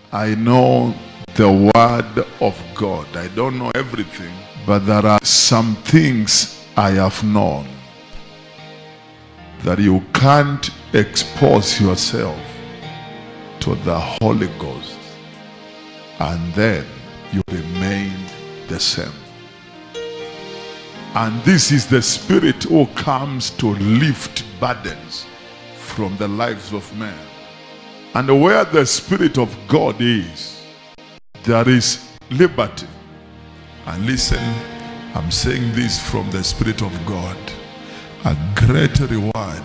I know the word of God. I don't know everything, but there are some things I have known that you can't expose yourself to the Holy Ghost and then you remain the same. And this is the Spirit who comes to lift burdens from the lives of men. And where the Spirit of God is, there is liberty. And listen, I'm saying this from the Spirit of God. A great reward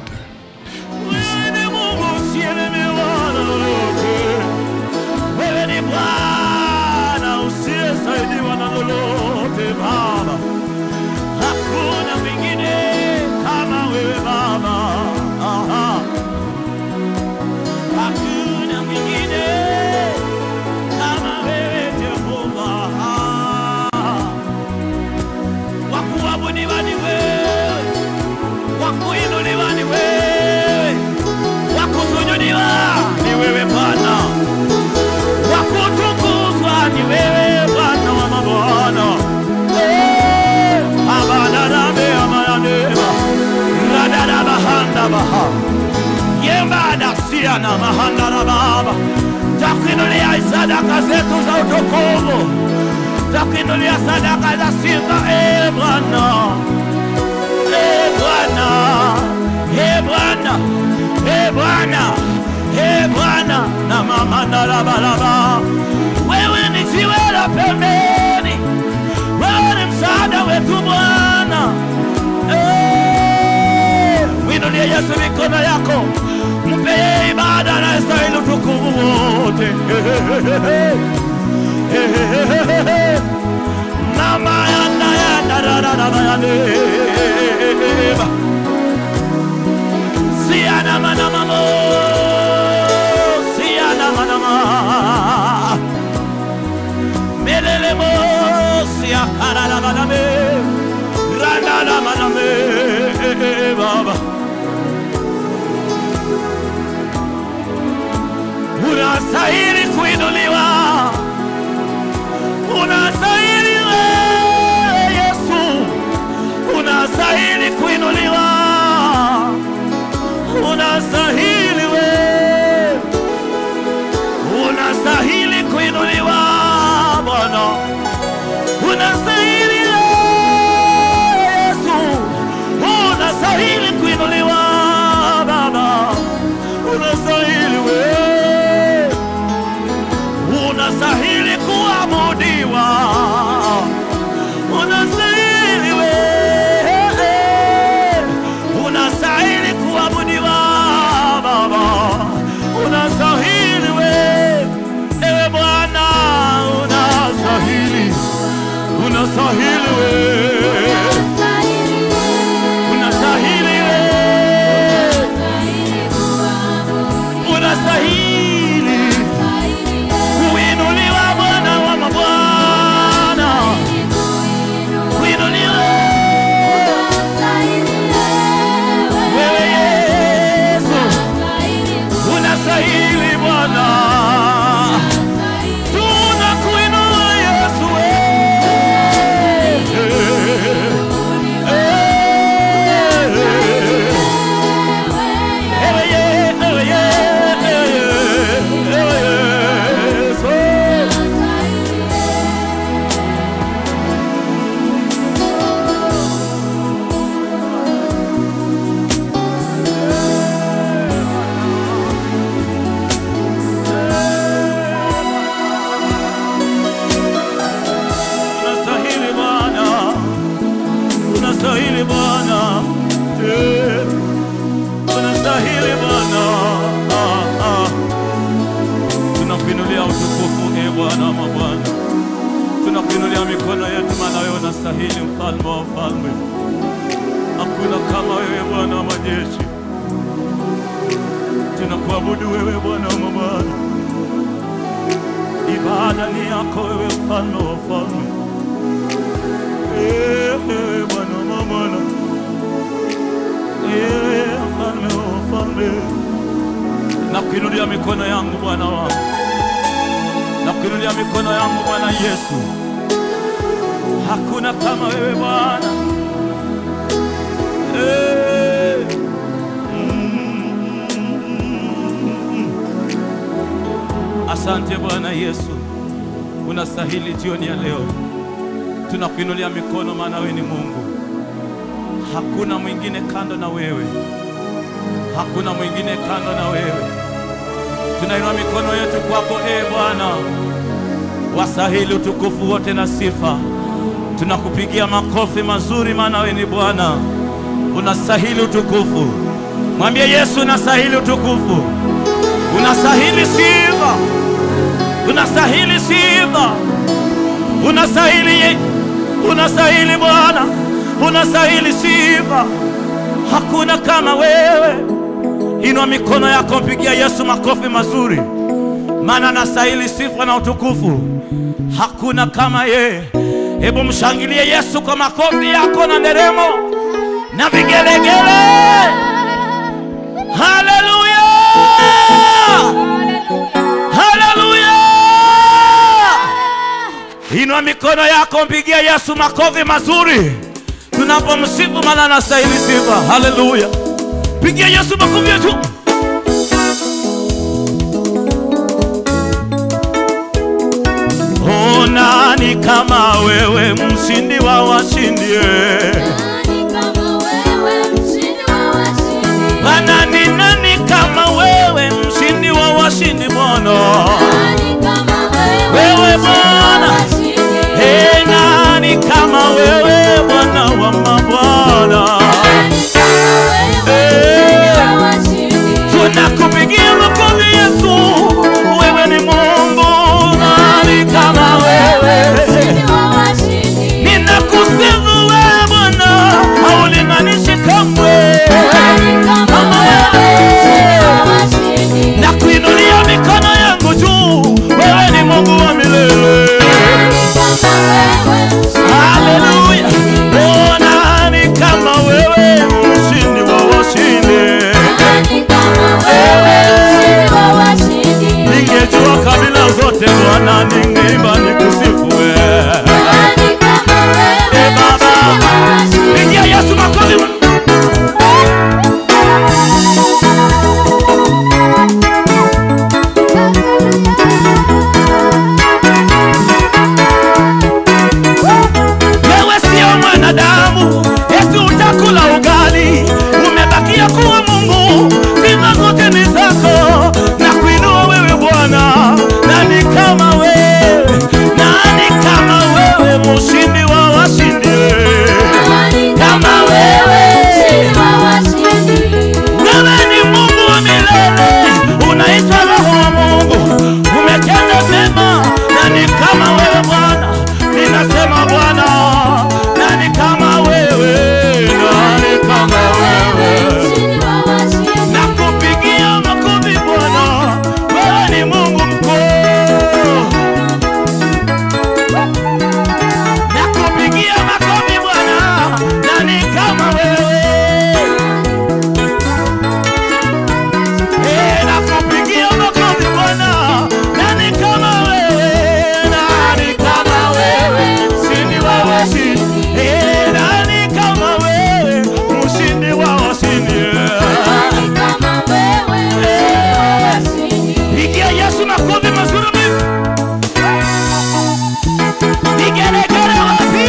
na mahanda na baba takinulia sadaka zetu za utukufu, takinulia sadaka za sifa. Bwana, Bwana, Bwana, Bwana, Bwana na mahanda la balaba. Wewe ni jiwe la pembeni, wewe ni msaada wetu Bwana. Winulie Yesu mikono yako, mpe ibada na stahili utukufu wote. Mama yana siana manama, siana manama melele mo sia karala maname rana maname baba. Unastahili kuinuliwa, unastahili Yesu, unastahili kuinuliwa, unastahili unastahili kuinuliwa Bwana, unastahili Yesu, unastahili kuinuliwa Baba, unastahili unastahili kuabudiwa, unastahili unastahili kuabudiwa Baba, unastahili ewe Bwana, unastahili, unastahili unastahili unastahili mikono yetu, maana wewe unastahili, mfalme wa falme. Hakuna kama wewe Bwana wa majeshi. Tunakuabudu wewe Bwana wa mabwana. Ibada ni yako wewe mfalme wa falme. Bwana wa mabwana. Mfalme wa falme. Nakuinulia mikono yangu Bwana wangu. mikono yangu Bwana Yesu. Hakuna kama wewe Bwana. Asante Bwana Yesu. Unastahili jioni ya leo. Tunakuinulia mikono maana wewe ni Mungu. Hakuna mwingine kando na wewe. Hakuna mwingine kando na wewe. Tunainua mikono yetu kwako Bwana. Wastahili utukufu wote na sifa. Tunakupigia makofi mazuri maana wewe ni Bwana. Unastahili utukufu. Mwambie Yesu unastahili utukufu. Unastahili sifa. Unastahili sifa. Unastahili Bwana. Unastahili sifa. Hakuna kama wewe. Inua mikono yako mpigia Yesu makofi mazuri. Maana anastahili sifa na utukufu. Hakuna kama yeye. Hebu mshangilie Yesu kwa makofi yako na nderemo na vigelegele. Haleluya! Haleluya! Inua mikono yako mpigia Yesu makofi mazuri. Tunapomsifu maana anastahili sifa. Haleluya! Pigia Yesu makofi yetu. Nani kama wewe mshindi wa washindi? Nani kama wewe mshindi wa washindi? Bwana ni nani kama wewe mshindi wa washindi Bwana? Nani kama wewe Bwana? Nani kama wewe Bwana wa mabwana? Tunakupigia makofi Yesu. Wewe ni Mungu. Nani kama wewe? Ninakusifu wewe Bwana. Haulinganishi kamwe. Kama wewe. Nakuinulia mikono yangu juu. Wewe ni Mungu wa milele. Haleluya. Oh, nani kama wewe mshindi wa washindi? Ningejua kabila zote Bwana ningeimba nikusifu wewe. Baba, pigia Yesu makofi. Wewe sio mwanadamu eti utakula ugali. Umebakia kuwa Mungu. Sifa zote ni zako. Na kuinua wewe Bwana. Nani kama wewe? Nani kama wewe mshindi wa washindi? Kama wewe mshindi wa washindi. Wewe ni Mungu wa milele. Unaitwa Roho wa Mungu. Umetenda mema. Nani kama wewe Bwana? Ninasema Bwana. Nani kama wewe? Nani kama wewe? Nakupigia makofi Bwana. Wewe ni Mungu mkuu. Nakupigia makofi Bwana. Nani kama wewe? Nakupigia makofi Bwana. Nani kama wewe? Nani kama wewe? Mshindi wa washindi. Nani kama wewe? Mshindi wa washindi. Pigia Yesu makofi mazuri. Vigelegele wapi?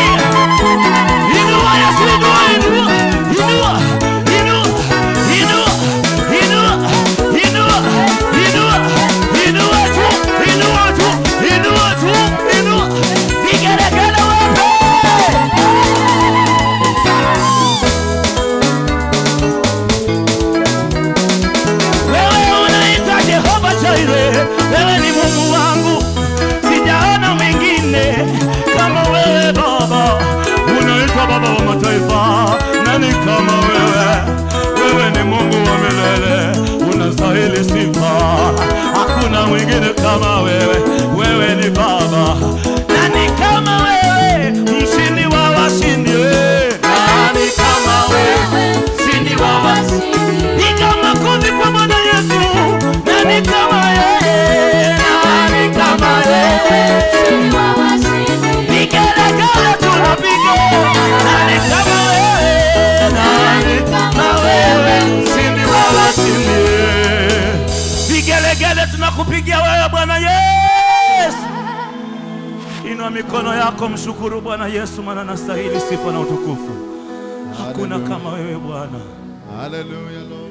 Inua Yesu, inua, inua, inua, inua, inua, inua, inua, inua tu, inua tu, inua tu, inua. Vigelegele wapi? Wewe unaitwa Jehova Jireh. Wewe ni Mungu wangu. Sijaona mwingine kama wewe Baba. Unaitwa Baba wa mataifa. Nani kama wewe? Wewe ni Mungu wa milele. Unastahili sifa. Hakuna mwingine kama wewe. Wewe ni Baba. Nani kama wewe? Mshindi wa washindi. Nani kama wewe? Mshindi wa washindi. Piga makofi kwa Bwana Yesu. Nani kama wewe? Nani kama wewe? mikono yako, mshukuru Bwana Yesu, maana anastahili sifa na utukufu. Hakuna kama wewe Bwana. Hallelujah, Lord.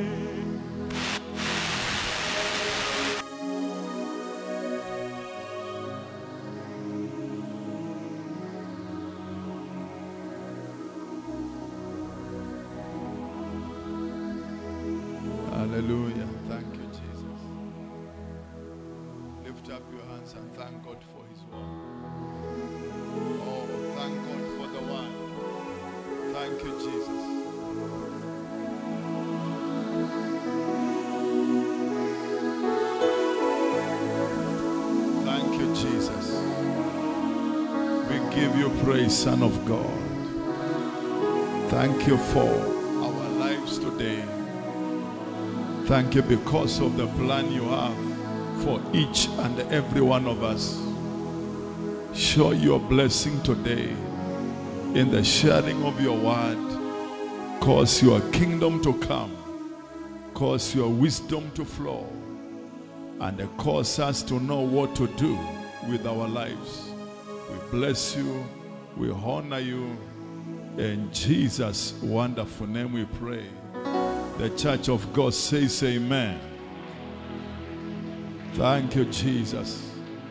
Hallelujah. Thank you, Jesus. Lift up your hands and thank God for His word. Oh, thank God for the word. Thank you, Jesus. Thank you, Jesus. We give you praise, Son of God. Thank you for our lives today. Thank you because of the plan you have for each and every one of us. Show your blessing today in the sharing of your word. Cause your kingdom to come. Cause your wisdom to flow. And cause us to know what to do with our lives. We bless you. We honor you. In Jesus' wonderful name we pray. The church of God says amen. Thank you, Jesus.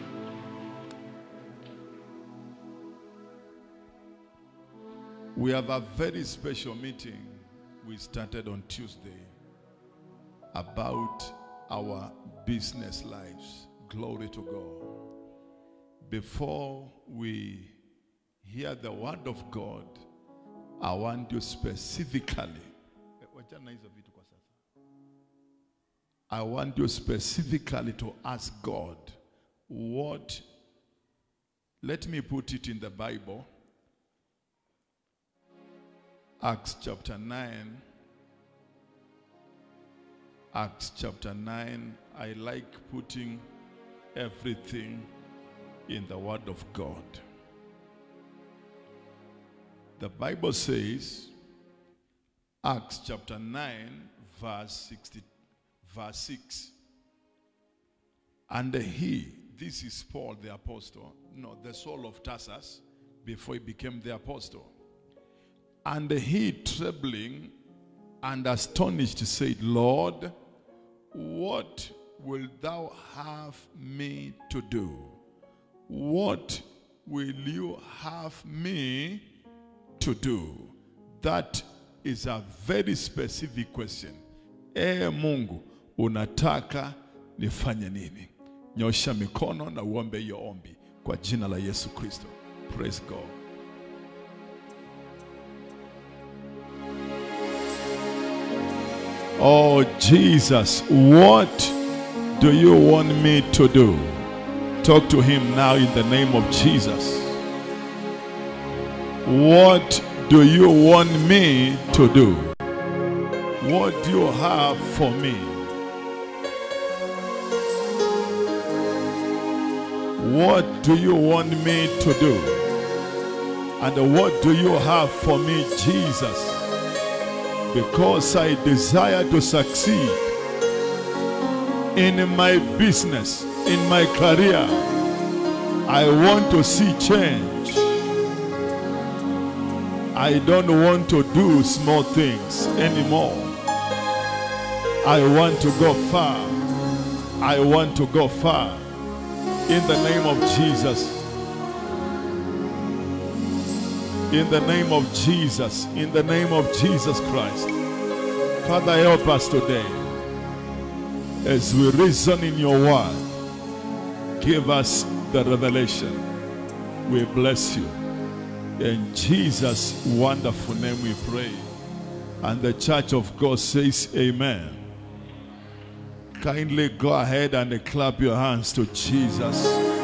We have a very special meeting we started on Tuesday about our business lives. Glory to God. Before we hear the word of God, I want you specifically to ask God what, let me put it in the Bible, Acts chapter 9. Acts chapter 9, I like putting everything in the Word of God. The Bible says, Acts chapter 9, verse 6. And he, this is Paul the apostle, no, the Saul of Tarsus, before he became the apostle. And he, trembling and astonished, said, Lord, what wilt thou have me to do? What will you have me to do? That is a very specific question. Mungu, unataka nifanye nini? Nyosha mikono na uombe hiyo ombi kwa jina la Yesu Kristo. Praise God. Oh Jesus, what do you want me to do? Talk to him now in the name of Jesus. What do you want me to do? What do you have for me? What do you want me to do? And what do you have for me, Jesus? Because I desire to succeed in my business, in my career. I want to see change. I don't want to do small things anymore. I want to go far. I want to go far. In the name of Jesus. In the name of Jesus. In the name of Jesus Christ. Father, help us today. As we reason in your word, give us the revelation. We bless you. In Jesus' wonderful name we pray. And the church of God says amen. Kindly go ahead and clap your hands to Jesus.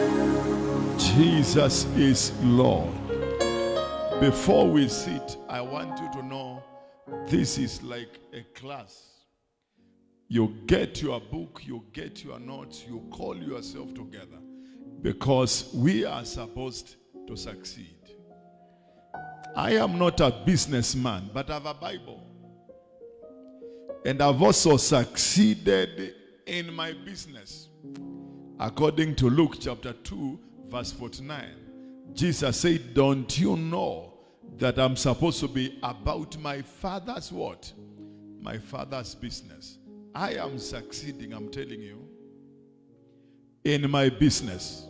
Jesus is Lord. Before we sit, I want you to know this is like a class. You get your book, you get your notes, you call yourself together. Because we are supposed to succeed. I am not a businessman, but I have a Bible. And I've also succeeded in my business. According to Luke chapter 2, verse 49. Jesus said, don't you know that I'm supposed to be about my Father's what? My Father's business. I am succeeding, I'm telling you, in my business.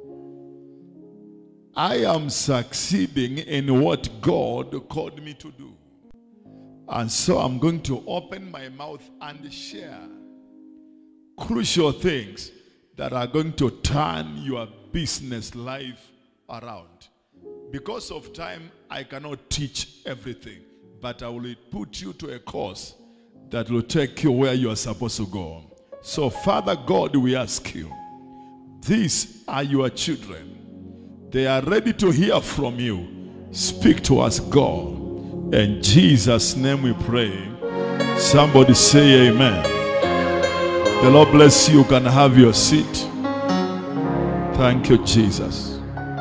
I am succeeding in what God called me to do. And so I'm going to open my mouth and share crucial things that are going to turn your business life around. Because of time, I cannot teach everything, but I will put you to a course that will take you where you are supposed to go. So, Father God, we ask you, these are your children. They are ready to hear from you. Speak to us, God. In Jesus' name we pray. Somebody say amen. The Lord bless you. You can have your seat. Thank you, Jesus.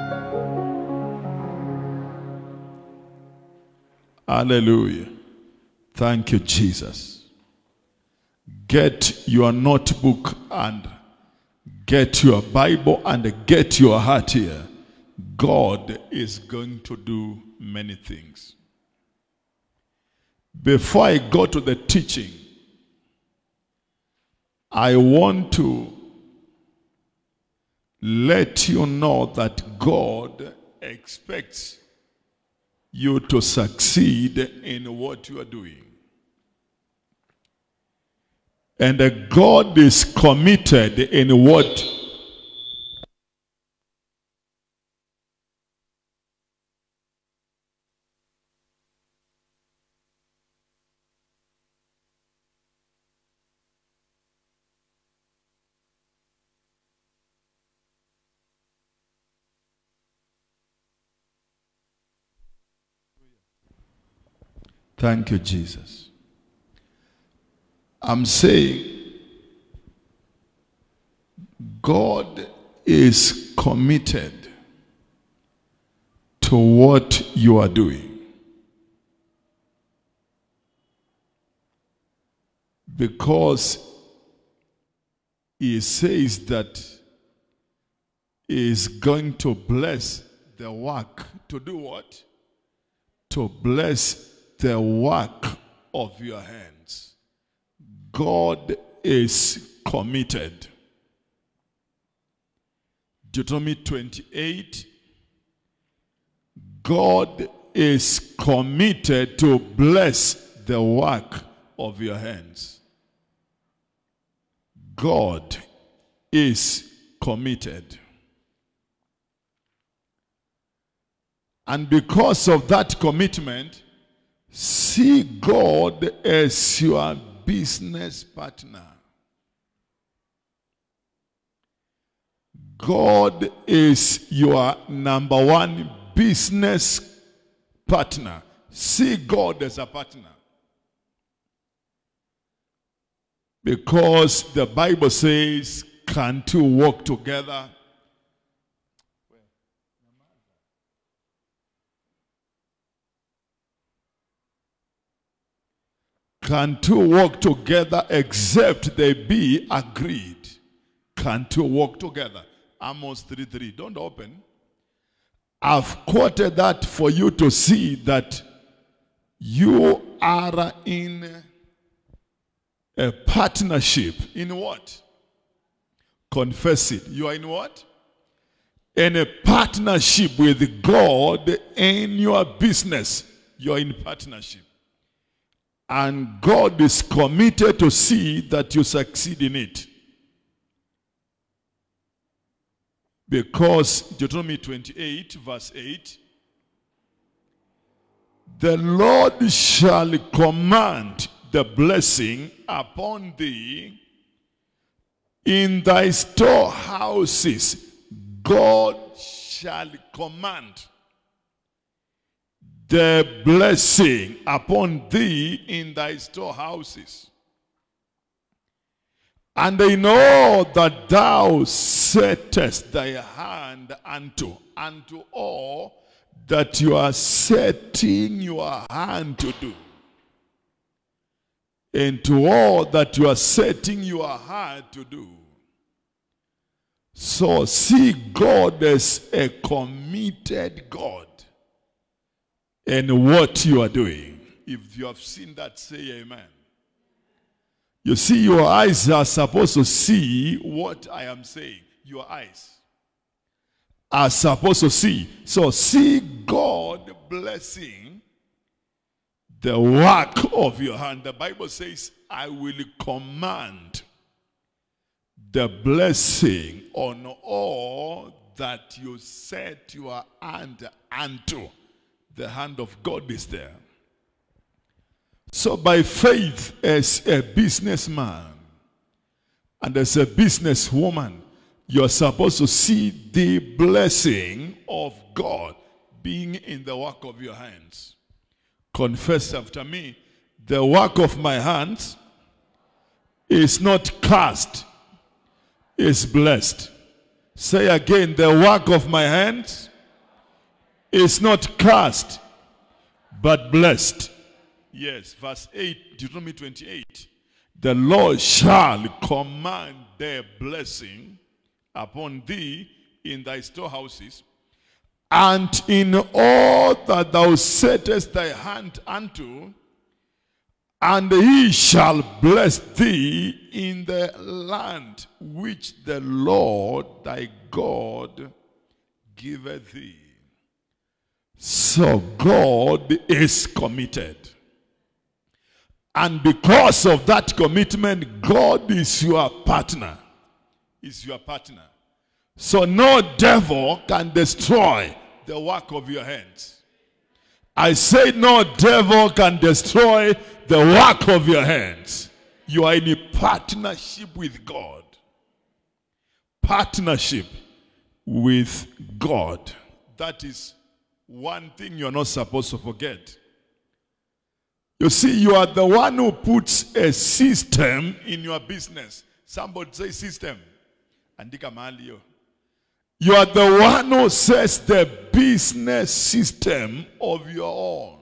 Hallelujah. Thank you, Jesus. Get your notebook and get your Bible and get your heart here. God is going to do many things. Before I go to the teaching, I want to let you know that God expects you to succeed in what you are doing. And God is committed in what Thank you, Jesus. I'm saying God is committed to what you are doing. Because He says that He is going to bless the work. To do what? To bless the work of your hands. God is committed. Deuteronomy 28, God is committed to bless the work of your hands. God is committed. And because of that commitment, see God as your business partner. God is your number one business partner. See God as a partner. Because the Bible says, can two walk together? Can two walk together except they be agreed? Can two walk together? Amos 3:3. Don't open. I've quoted that for you to see that you are in a partnership. In what? Confess it. You are in what? In a partnership with God in your business. You are in partnership. And God is committed to see that you succeed in it. Because Deuteronomy 28 verse 8, the Lord shall command the blessing upon thee in thy storehouses. God shall command the blessing upon thee in thy storehouses. And in all that thou settest thy hand unto all that you are setting your hand to do. And to all that you are setting your hand to do. So see God as a committed God in what you are doing. If you have seen that, say amen. You see, your eyes are supposed to see what I am saying. Your eyes are supposed to see. So see God blessing the work of your hand. The Bible says, I will command the blessing on all that you set your hand unto. The hand of God is there. So by faith, as a businessman and as a businesswoman, you're supposed to see the blessing of God being in the work of your hands. Confess after me, the work of my hands is not cursed, is blessed. Say again, the work of my hands is not cursed, but blessed. Yes, verse 8, Deuteronomy 28. The Lord shall command their blessing upon thee in thy storehouses, and in all that thou settest thy hand unto, and he shall bless thee in the land which the Lord thy God giveth thee. So God is committed. And because of that commitment, God is your partner. Is your partner. So no devil can destroy the work of your hands. I say no devil can destroy the work of your hands. You are in a partnership with God. Partnership with God. That is one thing you're not supposed to forget. You see, you are the one who puts a system in your business. Somebody say system. Andika mahali yo. You are the one who sets the business system of your own.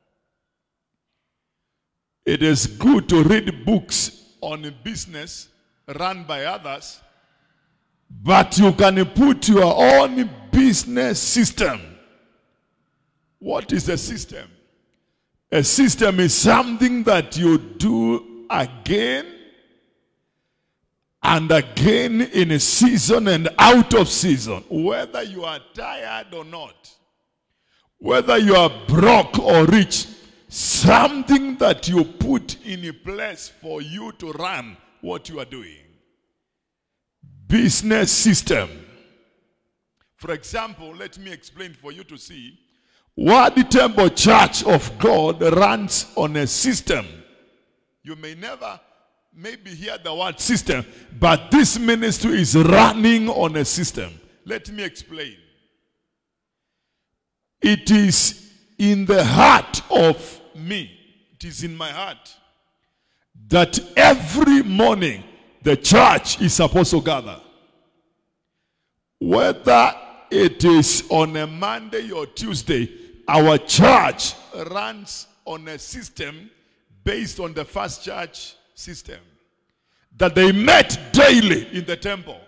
It is good to read books on business run by others, but you can put your own business system. What is a system? A system is something that you do again and again in a season and out of season, whether you are tired or not, whether you are broke or rich, something that you put in a place for you to run what you are doing. Business system. For example, let me explain for you to see. Word Temple Church of God runs on a system. You may never maybe hear the word system, but this ministry is running on a system. Let me explain. It is in the heart of me, it is in my heart, that every morning the church is supposed to gather. Whether it is on a Monday or Tuesday, our church runs on a system based on the first church system. That they met daily in the temple.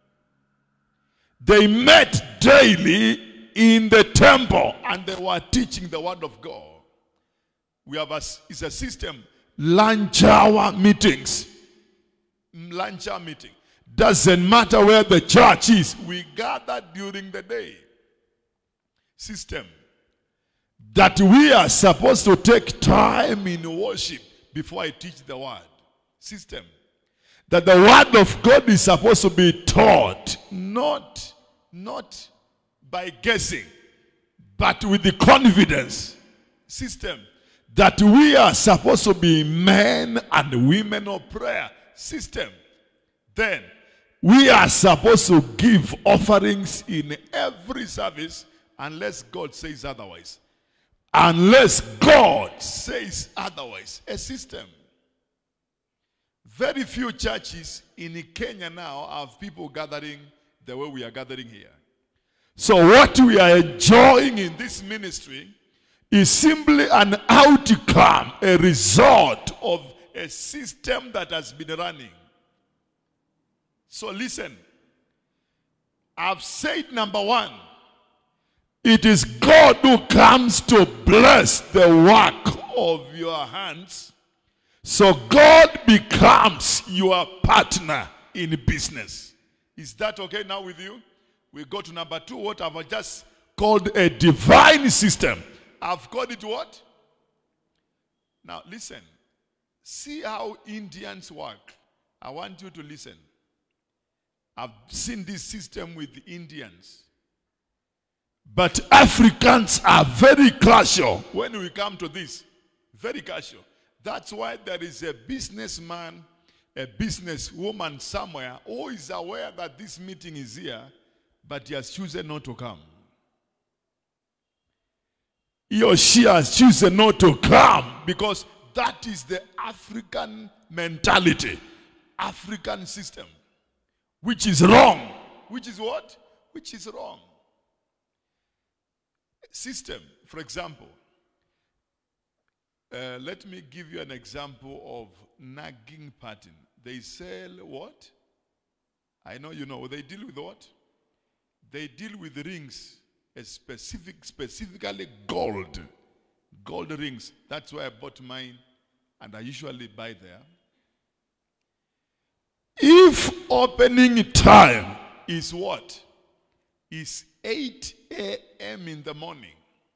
They met daily in the temple and they were teaching the word of God. We have it's a system. Lunch hour meetings. Lunch hour meeting. Doesn't matter where the church is. We gather during the day. System. That we are supposed to take time in worship before I teach the word. System. That the word of God is supposed to be taught, not by guessing, but with the confidence. System. That we are supposed to be men and women of prayer. System. Then, we are supposed to give offerings in every service unless God says otherwise. Unless God says otherwise. A system. Very few churches in Kenya now have people gathering the way we are gathering here. So what we are enjoying in this ministry is simply an outcome, a result of a system that has been running. So listen, I've said number one, it is God who comes to bless the work of your hands. So God becomes your partner in business. Is that okay now with you? We go to number two, what I've just called a divine system. I've called it what? Now listen. See how Indians work. I want you to listen. I've seen this system with the Indians. But Africans are very casual when we come to this. Very casual. That's why there is a businessman, a businesswoman somewhere who is aware that this meeting is here, but he has chosen not to come. He or she has chosen not to come because that is the African mentality, African system, which is wrong. Which is what? Which is wrong. System, for example, let me give you an example of nagging pattern. They sell what? I know you know. They deal with what? They deal with rings, specifically gold. Gold rings. That's why I bought mine, and I usually buy there. If opening time is what? Is 8 a.m. in the morning.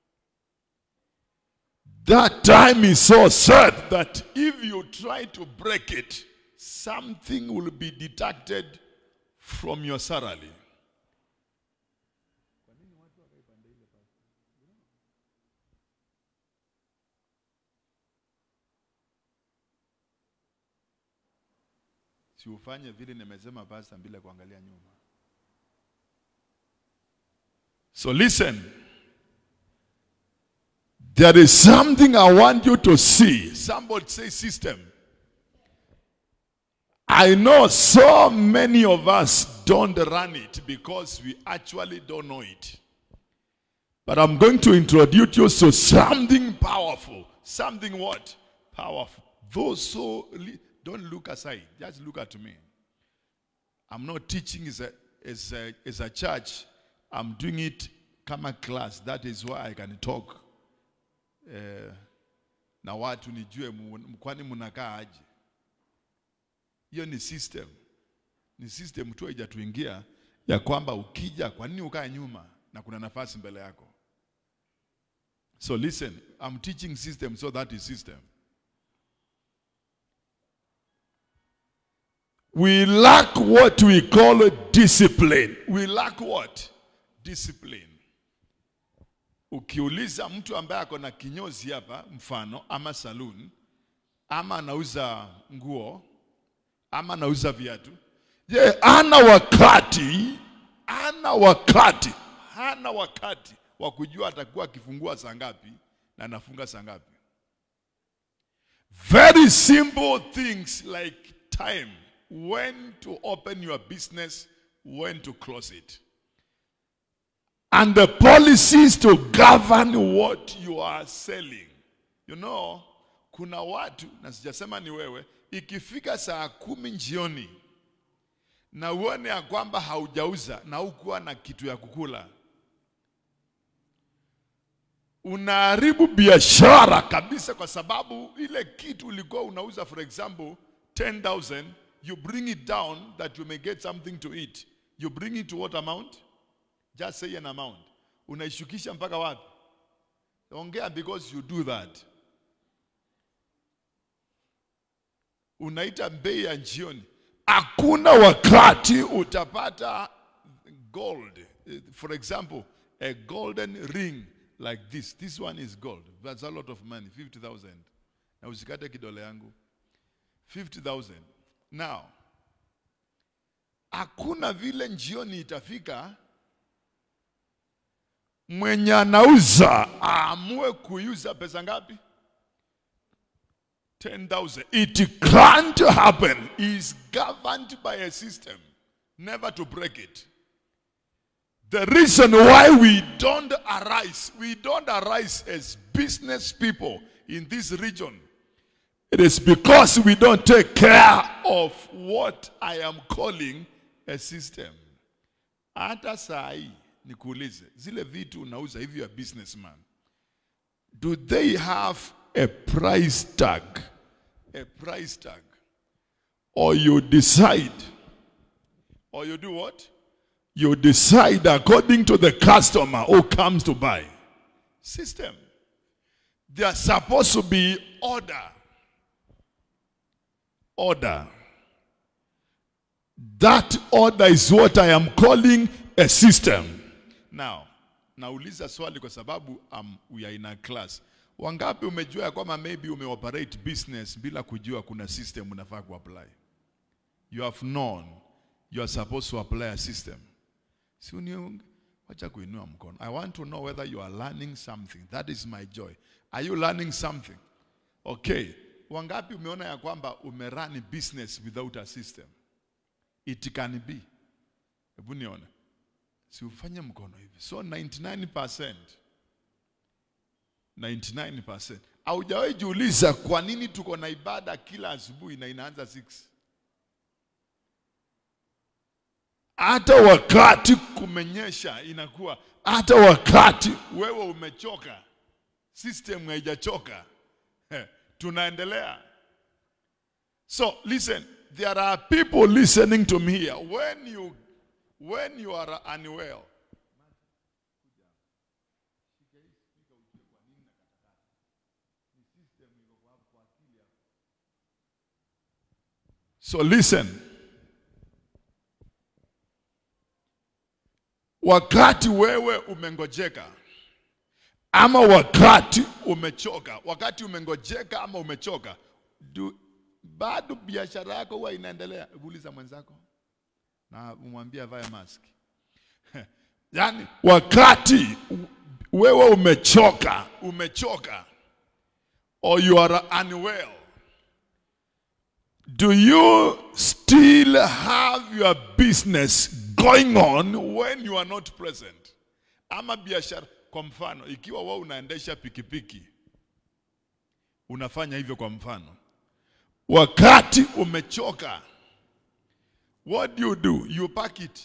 That time is so set that if you try to break it, something will be deducted from your salary. Si ufanye vile nimesema pastor bila kuangalia nyuma. So listen. There is something I want you to see. Somebody say system. I know so many of us don't run it because we actually don't know it. But I'm going to introduce you to something powerful. Something what? Powerful. Those who don't look aside. Just look at me. I'm not teaching as a church. I'm doing it come a class. That is why I can talk. Na watu nijue kwani mnakaa aje. Hiyo ni system. Ni system tu haijatuingia ya kwamba ukija kwa nini ukae nyuma na kuna nafasi mbele yako. So listen, I'm teaching system, so that is system. We lack what we call discipline. We lack what? Discipline. Ukiuliza mtu ambaye ako na kinyozi hapa, mfano, ama saloon, ama anauza nguo, ama anauza viatu, je, hana wakati wa kujua atakuwa akifungua saa ngapi na anafunga saa ngapi. Very simple things like time, when to open your business, when to close it. And the policies to govern what you are selling. You know, kuna watu, na sijasema ni wewe, ikifika saa 10 jioni, na uone ya kwamba haujauza na hukuwa na kitu ya kukula, unaharibu biashara kabisa, kwa sababu ile kitu ulikuwa unauza, for example, 10,000, you bring it down that you may get something to eat. You bring it to what amount? Just say an amount. Unaishukisha mpaka wapi? Ongea, because you do that. Unaita bei ya jioni. Hakuna wakati utapata gold. For example, a golden ring like this. This one is gold. That's a lot of money. 50,000. Na usikate kidole yangu. 50,000. Now, hakuna vile jioni itafika mwenye anauza aamue kuuza pesa ngapi? 10,000. It can't happen. It's governed by a system, never to break it. The reason why we don't arise as business people in this region, it is because we don't take care of what I am calling a system. Hata saa hii nikuulize, zile vitu unauza hivi ya businessman, do they have a price tag? A price tag. Or you decide, or you do what? You decide according to the customer who comes to buy. System. There's supposed to be order. Order. That order is what I am calling a system. Now, nauliza swali kwa sababu we are in a class. Wangapi umejua kwamba maybe umeoperate business bila kujua kuna system unafaa kuapply? You have known you are supposed to apply a system. Si wacha kuinua mkono. I want to know whether you are learning something. That is my joy. Are you learning something? Okay. Wangapi umeona ya kwamba umerun business without a system? It can be. Hebu nione. Si ufanye mkono hivi. So 99%. 99%. Haujawahi jiuliza kwa nini tuko na ibada kila asubuhi na inaanza 6? Hata wakati kumenyesha inakuwa, hata wakati wewe umechoka, system haijachoka, tunaendelea. So listen, there are people listening to me here. When you are unwell, so listen. Wakati wewe umengojeka ama wakati umechoka, wakati umengojeka ama umechoka, bado biashara yako huwa inaendelea? Uliza mwenzako na umwambie vae mask. Yani wakati wewe umechoka or you are unwell, do you still have your business going on when you are not present? Ama biashara, kwa mfano, ikiwa wewe unaendesha pikipiki, unafanya hivyo kwa mfano, wakati umechoka, what do? You park it.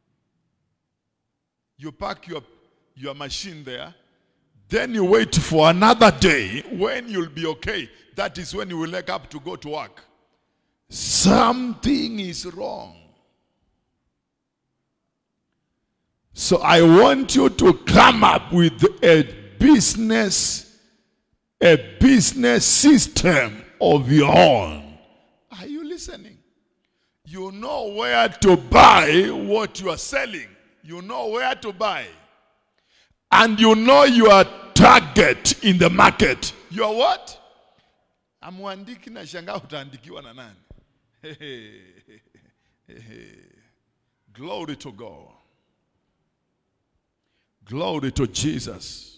You park your machine there. Then you wait for another day when you'll be okay. That is when you will wake up to go to work. Something is wrong. So I want you to come up with a business system of your own. Are you listening? You know where to buy what you are selling. You know where to buy. And you know your target in the market. Your what? Amuandiki na shanga utaandikiwa na nani? Glory to God. Glory to Jesus.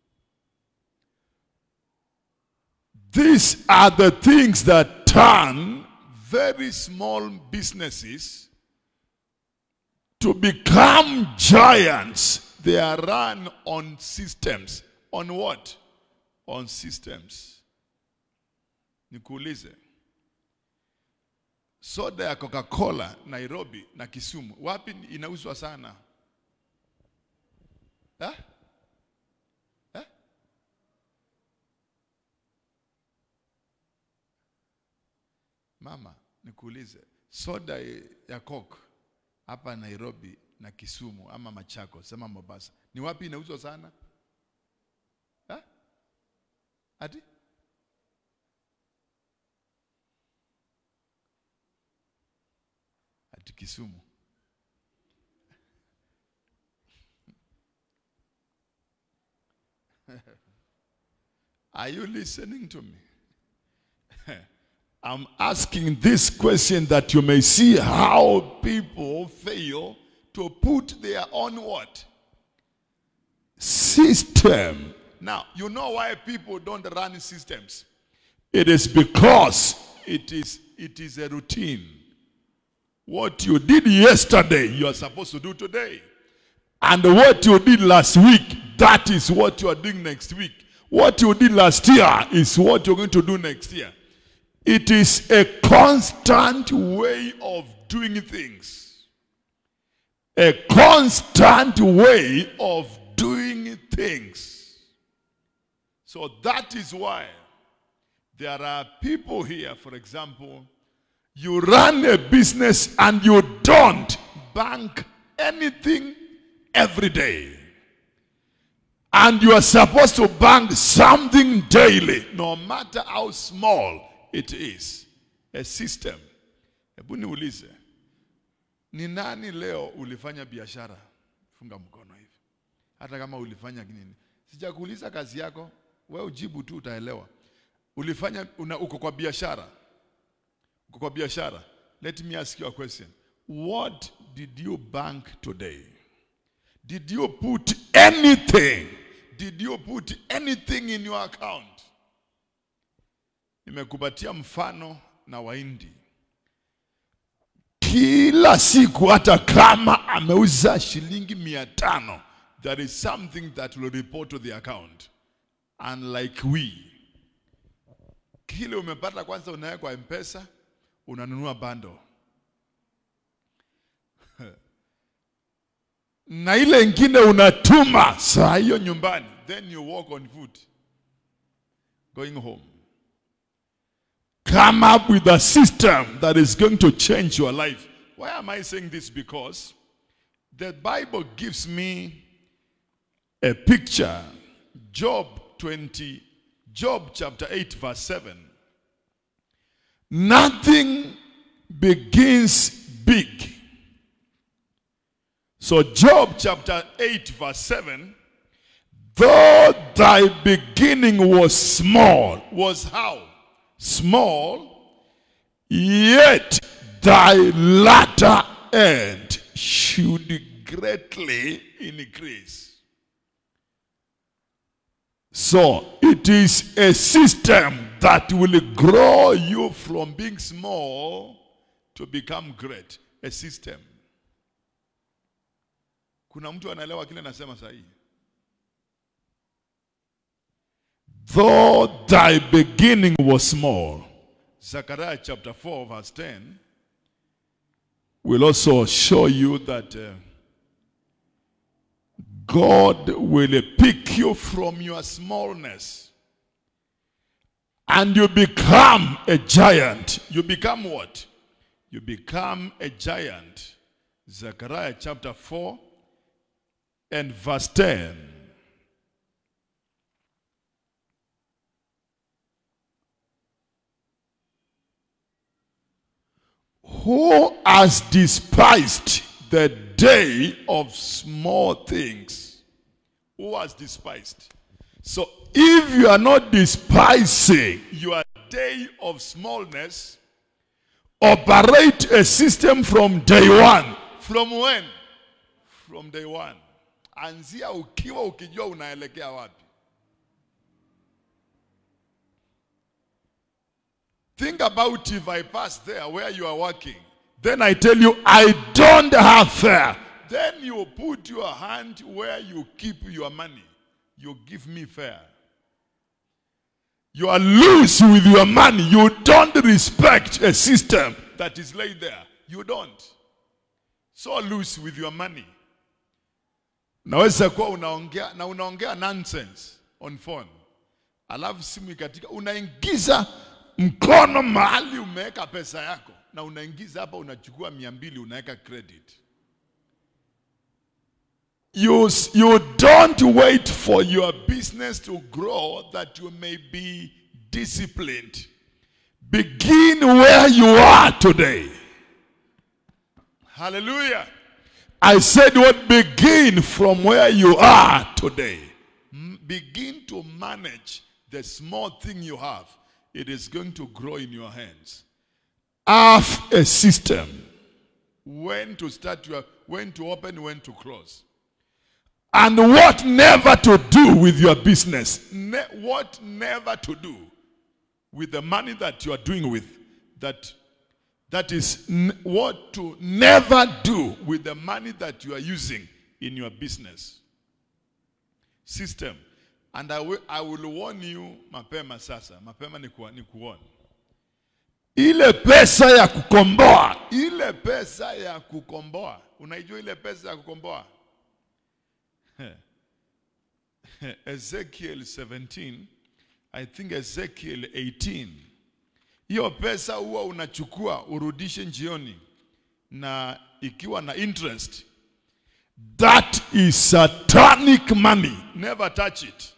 These are the things that turn very small businesses to become giants. They are run on systems. On what? On systems. Nikuulize. Soda ya Coca-Cola Nairobi na Kisumu, wapi inauzwa sana? Mama, nikuulize, soda ya Coke hapa Nairobi na Kisumu ama Machakos ama Mombasa, ni wapi inauzwa sana? Ati? Ati Kisumu. Are you listening to me? I'm asking this question that you may see how people fail to put their own what? System. Now, you know why people don't run systems? It is because it is a routine. What you did yesterday, you are supposed to do today. And what you did last week, that is what you are doing next week. What you did last year is what you're going to do next year. It is a constant way of doing things. a constant way of doing things. So that is why there are people here, for example, you run a business and you don't bank anything every day. And you are supposed to bank something daily, no matter how small it is. A system. Hebu niulize, ni nani leo ulifanya biashara? Funga mkono hivi. Hata kama ulifanya nini. Sijakuuliza kazi yako, wewe ujibu tu utaelewa. Ulifanya uko kwa biashara. Uko kwa biashara. Let me ask you a question. What did you bank today? Did you put anything? Did you put anything in your account? Nimekupatia mfano na Wahindi. Kila siku hata kama ameuza shilingi 500, there is something that will report to the account. Unlike we. Kile umepata kwanza unaweka kwa M-Pesa, unanunua bundle. Na ile ingine unatuma saa hiyo nyumbani. Then you walk on foot. Going home. Come up with a system that is going to change your life. Why am I saying this? Because the Bible gives me a picture. Job chapter 8 verse 7. Nothing begins big. So Job chapter 8 verse 7. Though thy beginning was small. Was how? Small. Yet thy latter end should greatly increase. So it is a system that will grow you from being small to become great. A system. Kuna mtu anaelewa kile nasema sahi? Though thy beginning was small. Zechariah chapter 4 verse 10 will also show you that God will pick you from your smallness and you become a giant. You become what? You become a giant. Zechariah chapter 4 and verse 10. Who has despised the day of small things? Who has despised? So if you are not despising your day of smallness, operate a system from day one. From when? From day one. Anzia ukiwa ukijua unaelekea wapi. Think about if I pass there where you are working. Then I tell you, I don't have fare. Then you put your hand where you keep your money. You give me fare. You are loose with your money. You don't respect a system that is laid there. You don't. So loose with your money. Naweza kuwa unaongea nonsense on phone. Alafu simu ikatika, unaingiza mkono mahali umeweka pesa yako na unaingiza hapa unachukua 200 unaweka credit. You don't wait for your business to grow that you may be disciplined. Begin where you are today. Hallelujah. I said what? Begin from where you are today. Begin to manage the small thing you have. It is going to grow in your hands. Have a system. When to start, when to open, when to close. And what never to do with your business. What never to do with the money that you are doing with. That is what to never do with the money that you are using in your business. System. And I will warn you mapema sasa. Mapema ni kuona. Ile pesa ya kukomboa. Ile pesa ya kukomboa. Unaijua ile pesa ya kukomboa? Ezekiel 17, I think Ezekiel 18. Hiyo pesa huwa unachukua urudishe njioni na ikiwa na interest. That is satanic money. Never touch it.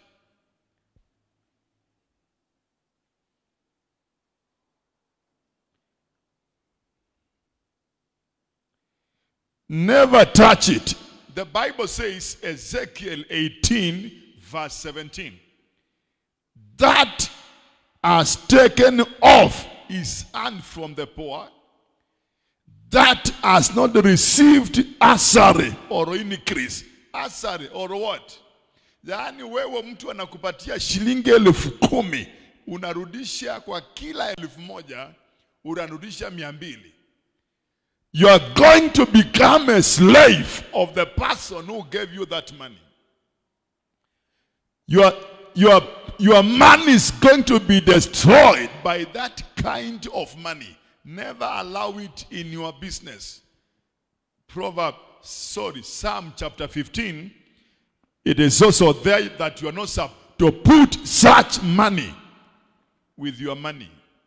Never touch it. The Bible says, Ezekiel 18 verse 17, that has taken off his hand from the poor, that has not received asari or increase. Asari or what? Yaani wewe mtu anakupatia shilingi 10,000, unarudisha kwa kila 1,000, unarudisha 200. You are going to become a slave of the person who gave you that money. Your money is going to be destroyed by that kind of money. Never allow it in your business. Psalm chapter 15, it is also there that you are not supposed to put such money with your money.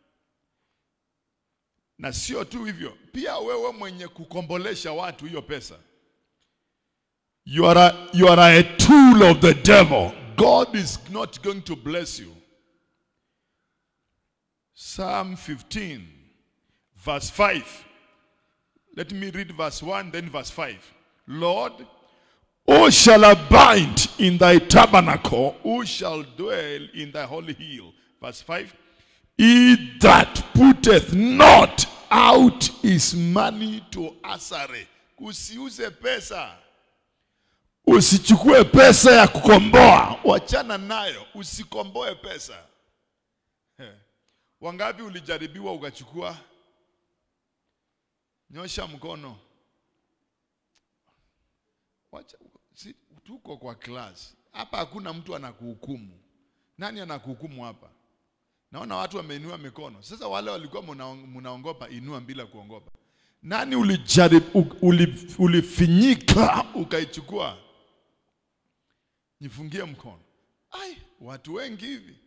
Na sio tu hivyo, pia wewe mwenye kukombolesha watu hiyo pesa. You are a tool of the devil. God is not going to bless you. Psalm 15 verse 5. Let me read verse 1 then verse 5. Lord, who shall abide in thy tabernacle? Who shall dwell in thy holy hill? Verse 5. He that putteth not out his money to asare. Usiuze pesa. Usichukue pesa ya kukomboa. Wachana nayo. Usikomboe pesa. Wangapi ulijaribiwa ukachukua? Nyosha mkono. Tuko kwa class. Hapa hakuna mtu anakuhukumu. Nani anakuhukumu hapa? Naona watu wameinua mikono. Sasa wale walikuwa mnaongopa, inua bila kuongopa. Nani ulijaribu, ulifinyika ukaichukua? Nifungie mkono. Ai, watu wengi hivi.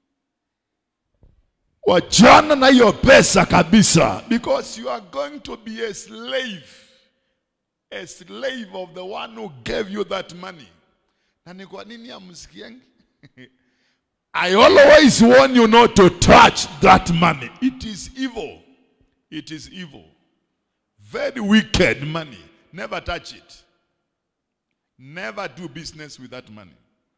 Wachana na hiyo pesa kabisa. Because you are going to be a slave. A slave of the one who gave you that money. Na ni kwa nini hamsikiangi? I always warn you not to touch that money. It is evil. It is evil. Very wicked money. Never touch it. Never do business with that money.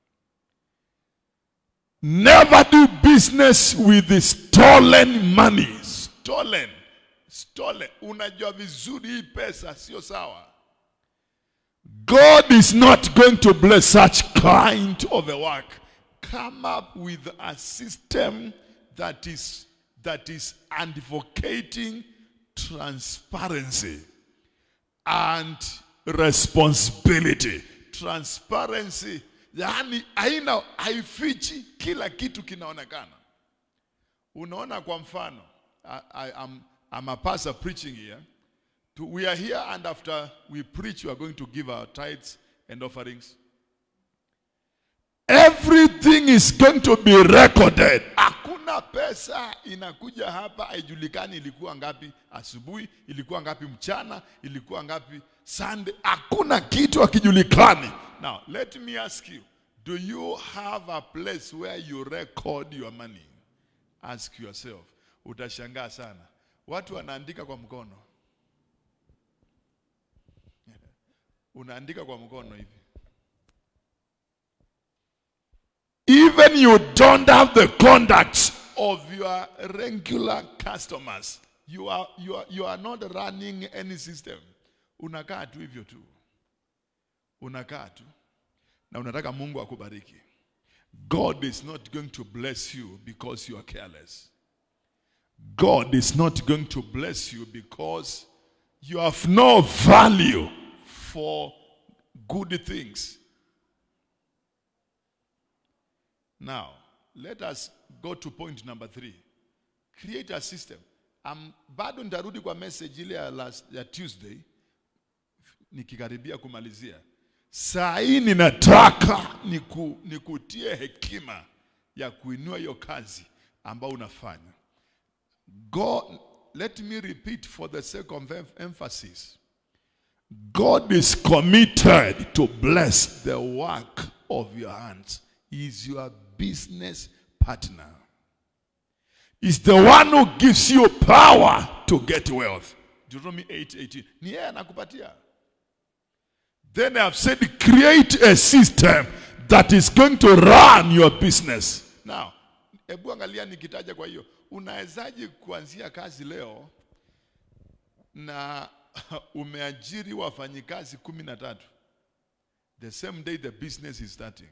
Never do business with the stolen money. Stolen. Stolen. Unajua vizuri hii pesa sio sawa. God is not going to bless such kind of a work. Come up with a system that is advocating transparency and responsibility. Transparency, yani haifichi, kila kitu kinaonekana. Unaona kwa mfano, I'm a pastor preaching here. We are here, and after we preach, we are going to give our tithes and offerings. Everything is going to be recorded. Hakuna pesa inakuja hapa haijulikani ilikuwa ngapi asubuhi, ilikuwa ngapi mchana, ilikuwa ngapi Sunday. Hakuna kitu hakijulikani. Now, let me ask you, do you have a place where you record your money? Ask yourself. Utashangaa sana. Watu wanaandika kwa mkono. Unaandika kwa mkono hivi. Even you don't have the contacts of your regular customers. You are not running any system. Unakaa tu hivyo tu. Unakaa tu. Na unataka Mungu akubariki. God is not going to bless you because you are careless. God is not going to bless you because you have no value for good things. Now, let us go to point number 3. Create a system. bado nitarudi kwa message ile ya Tuesday nikikaribia kumalizia. Saa hii ninataka nikutie hekima ya kuinua hiyo kazi ambao unafanya. God, let me repeat for the sake of emphasis. God is committed to bless the work of your hands. He is your business partner. He's the one who gives you power to get wealth. Deuteronomy 8:18. Ni yeye anakupatia. Then I have said, create a system that is going to run your business. Now, hebu angalia nikitaja kwa hiyo. Unawezaje kuanzia kazi leo na umeajiri wafanyikazi 13? The same day the business is starting.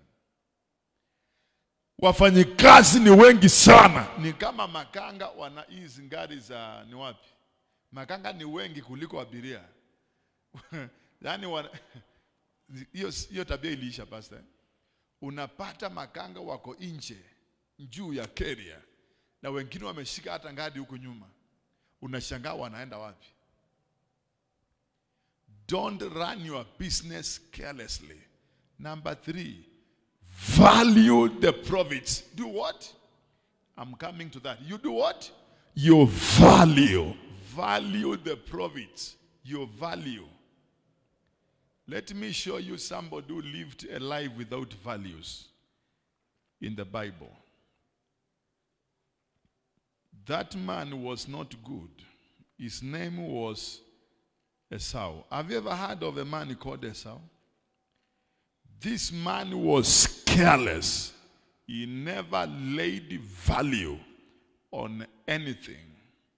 Wafanyikazi ni wengi sana. Ni kama makanga wana hizi ngari za ni wapi? Makanga ni wengi kuliko abiria. Yaani hiyo tabia iliisha pastor. Unapata makanga wako nje juu ya carrier na wengine wameshika hata ngadi huko nyuma. Unashangaa wanaenda wapi? Don't run your business carelessly. Number 3, value the profits. Do what? I'm coming to that. You do what? You value the profits. You value. Let me show you somebody who lived a life without values in the Bible. That man was not good. His name was Esau. Have you ever heard of a man called Esau? This man was careless. He never laid value on anything.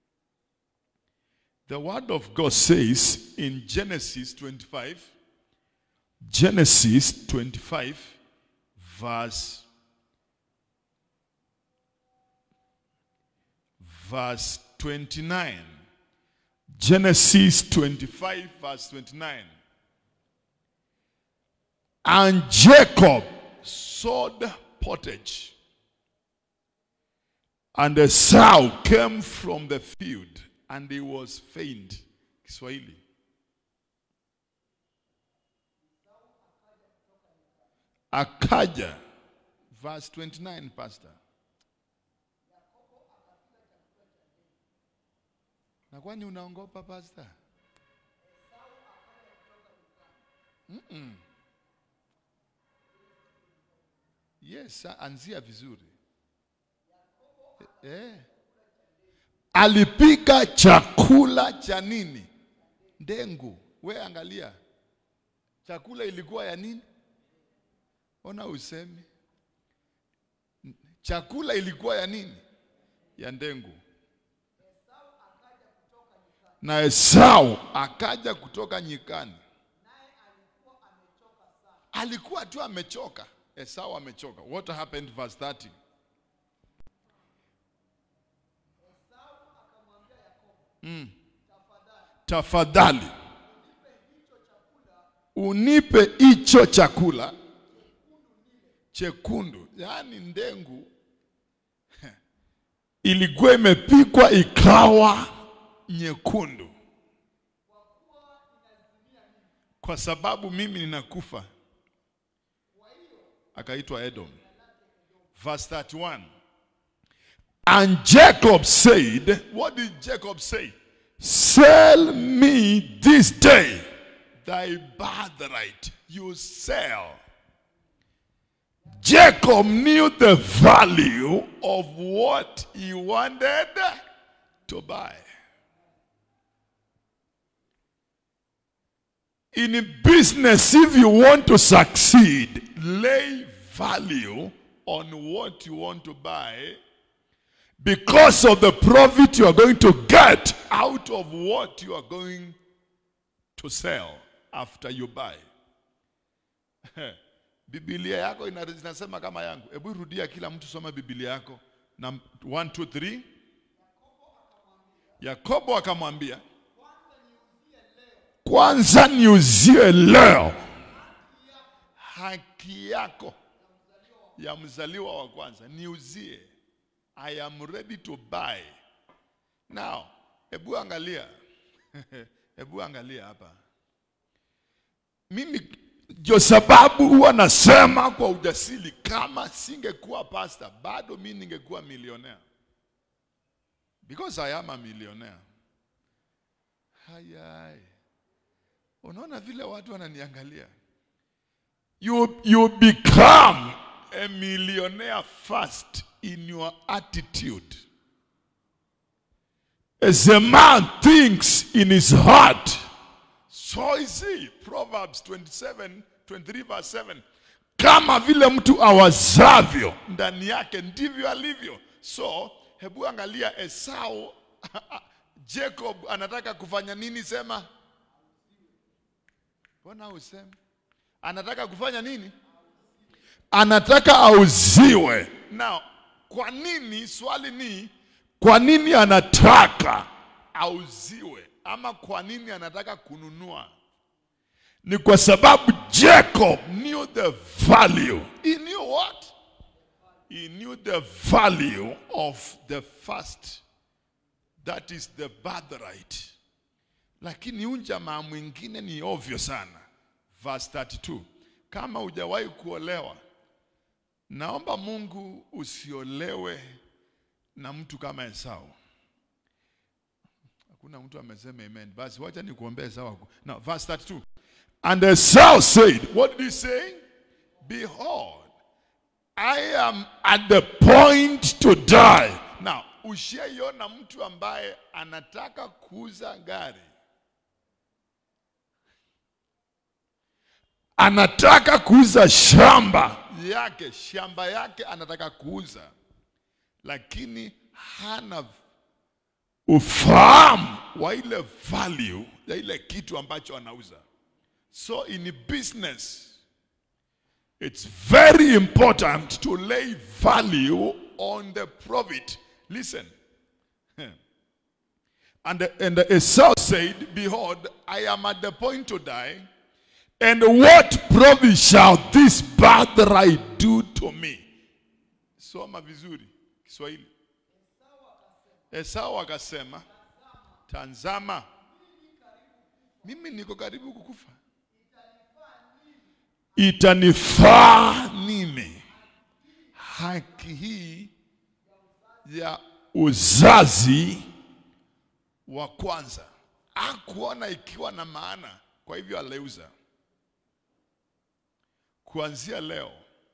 The word of God says in Genesis 25, verse 29. Genesis 25 verse 29. And Jacob sowed pottage, and Esau came from the field, and he was faint. Kiswahili. Akaja, verse 29, pastor. Na kwani unaongopa pastor? Yes, anzia vizuri. Alipika chakula cha nini? Ndengu. We angalia. Chakula ilikuwa ya nini? Ona usemi. Chakula ilikuwa ya nini? Ya ndengu. Na Esau akaja kutoka nyikani. Alikuwa tu amechoka. Esau amechoka. What happened verse 30? Tafadhali unipe hicho chakula chekundu. Yaani ndengu ilikuwa imepikwa ikawa nyekundu. Kwa sababu mimi ninakufa. Akaitwa Edom. Verse 31. And Jacob said, what did Jacob say? Sell me this day thy birthright. You sell. Jacob knew the value of what he wanted to buy. In business, if you want to succeed, lay value on what you want to buy because of the profit you are going to get out of what you are going to sell after you buy. Biblia yako inasema kama yangu. Hebu rudia kila mtu soma Biblia yako. 1, 2, 3. Yakobo akamwambia, kwanza niuzie leo haki yako ya mzaliwa wa kwanza. Niuzie. I am ready to buy. Now, Hebu angalia. Hebu angalia hapa. Mimi ndio sababu huwa nasema kwa ujasiri, kama singekuwa pastor bado mimi ningekuwa millionaire. Because I am a millionaire. Hayai. Unaona vile watu wananiangalia. You become a millionaire first in your attitude. As a man thinks in his heart, so is he. Proverbs 23 verse 7. Kama vile mtu awazavyo ndani yake ndivyo alivyo. So, hebu angalia Esau, Jacob anataka kufanya nini? Sema. Mbona useme? Anataka kufanya nini? Anataka auziwe. Now, kwa nini? Swali ni, kwa nini anataka auziwe? Ama kwa nini anataka kununua? Ni kwa sababu Jacob knew the value. He knew what? He knew the value of the first. That is the birthright. Lakini unjamaa mwingine ni ovyo sana. Verse 32. Kama hujawahi kuolewa, naomba Mungu usiolewe na mtu kama Esau. Hakuna mtu amesema amen. Basi wacha nikuombee Esau. Now verse 32. And Esau said, what did he say? Behold, I am at the point to die. Now, ushaiona mtu ambaye anataka kuuza gari, anataka kuuza shamba yake anataka kuuza, lakini hana ufahamu wa ile value ya ile kitu ambacho anauza. So in business, it's very important to lay value on the profit. Listen. And Esau said, behold, I am at the point to die, and what profit shall this birthright do to me? Soma vizuri Kiswahili. Esau akasema, tazama, mimi niko karibu kukufa. Itanifaa nini haki hii ya uzazi wa kwanza? Hakuona ikiwa na maana, kwa hivyo aliuza. Kuanzia leo,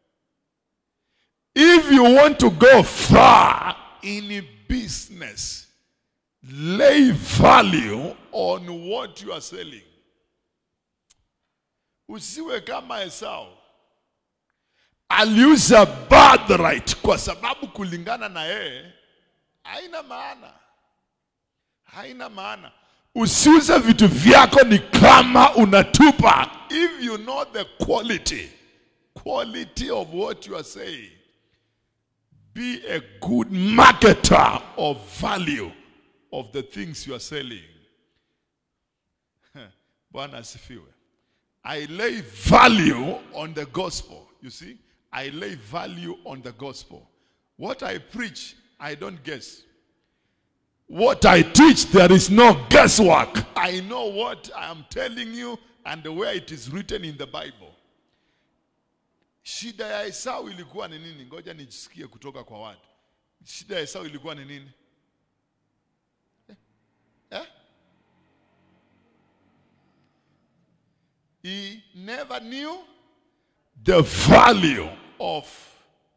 if you want to go far in business, lay value on what you are selling. Usiwe kama Esau. Aliuza birthright kwa sababu kulingana na yeye haina maana. Haina maana. Usiuze vitu vyako ni kama unatupa. If you know the quality of what you are saying, be a good marketer of value of the things you are selling. Bwana asifiwe. I lay value on the gospel. You see, I lay value on the gospel. What I preach, I don't guess. What I teach, there is no guesswork. I know what I am telling you and the way it is written in the Bible. Shida ya Esau ilikuwa ni nini? Ngoja nisikie kutoka kwa watu. Shida ya Esau ilikuwa ni nini? He never knew the value of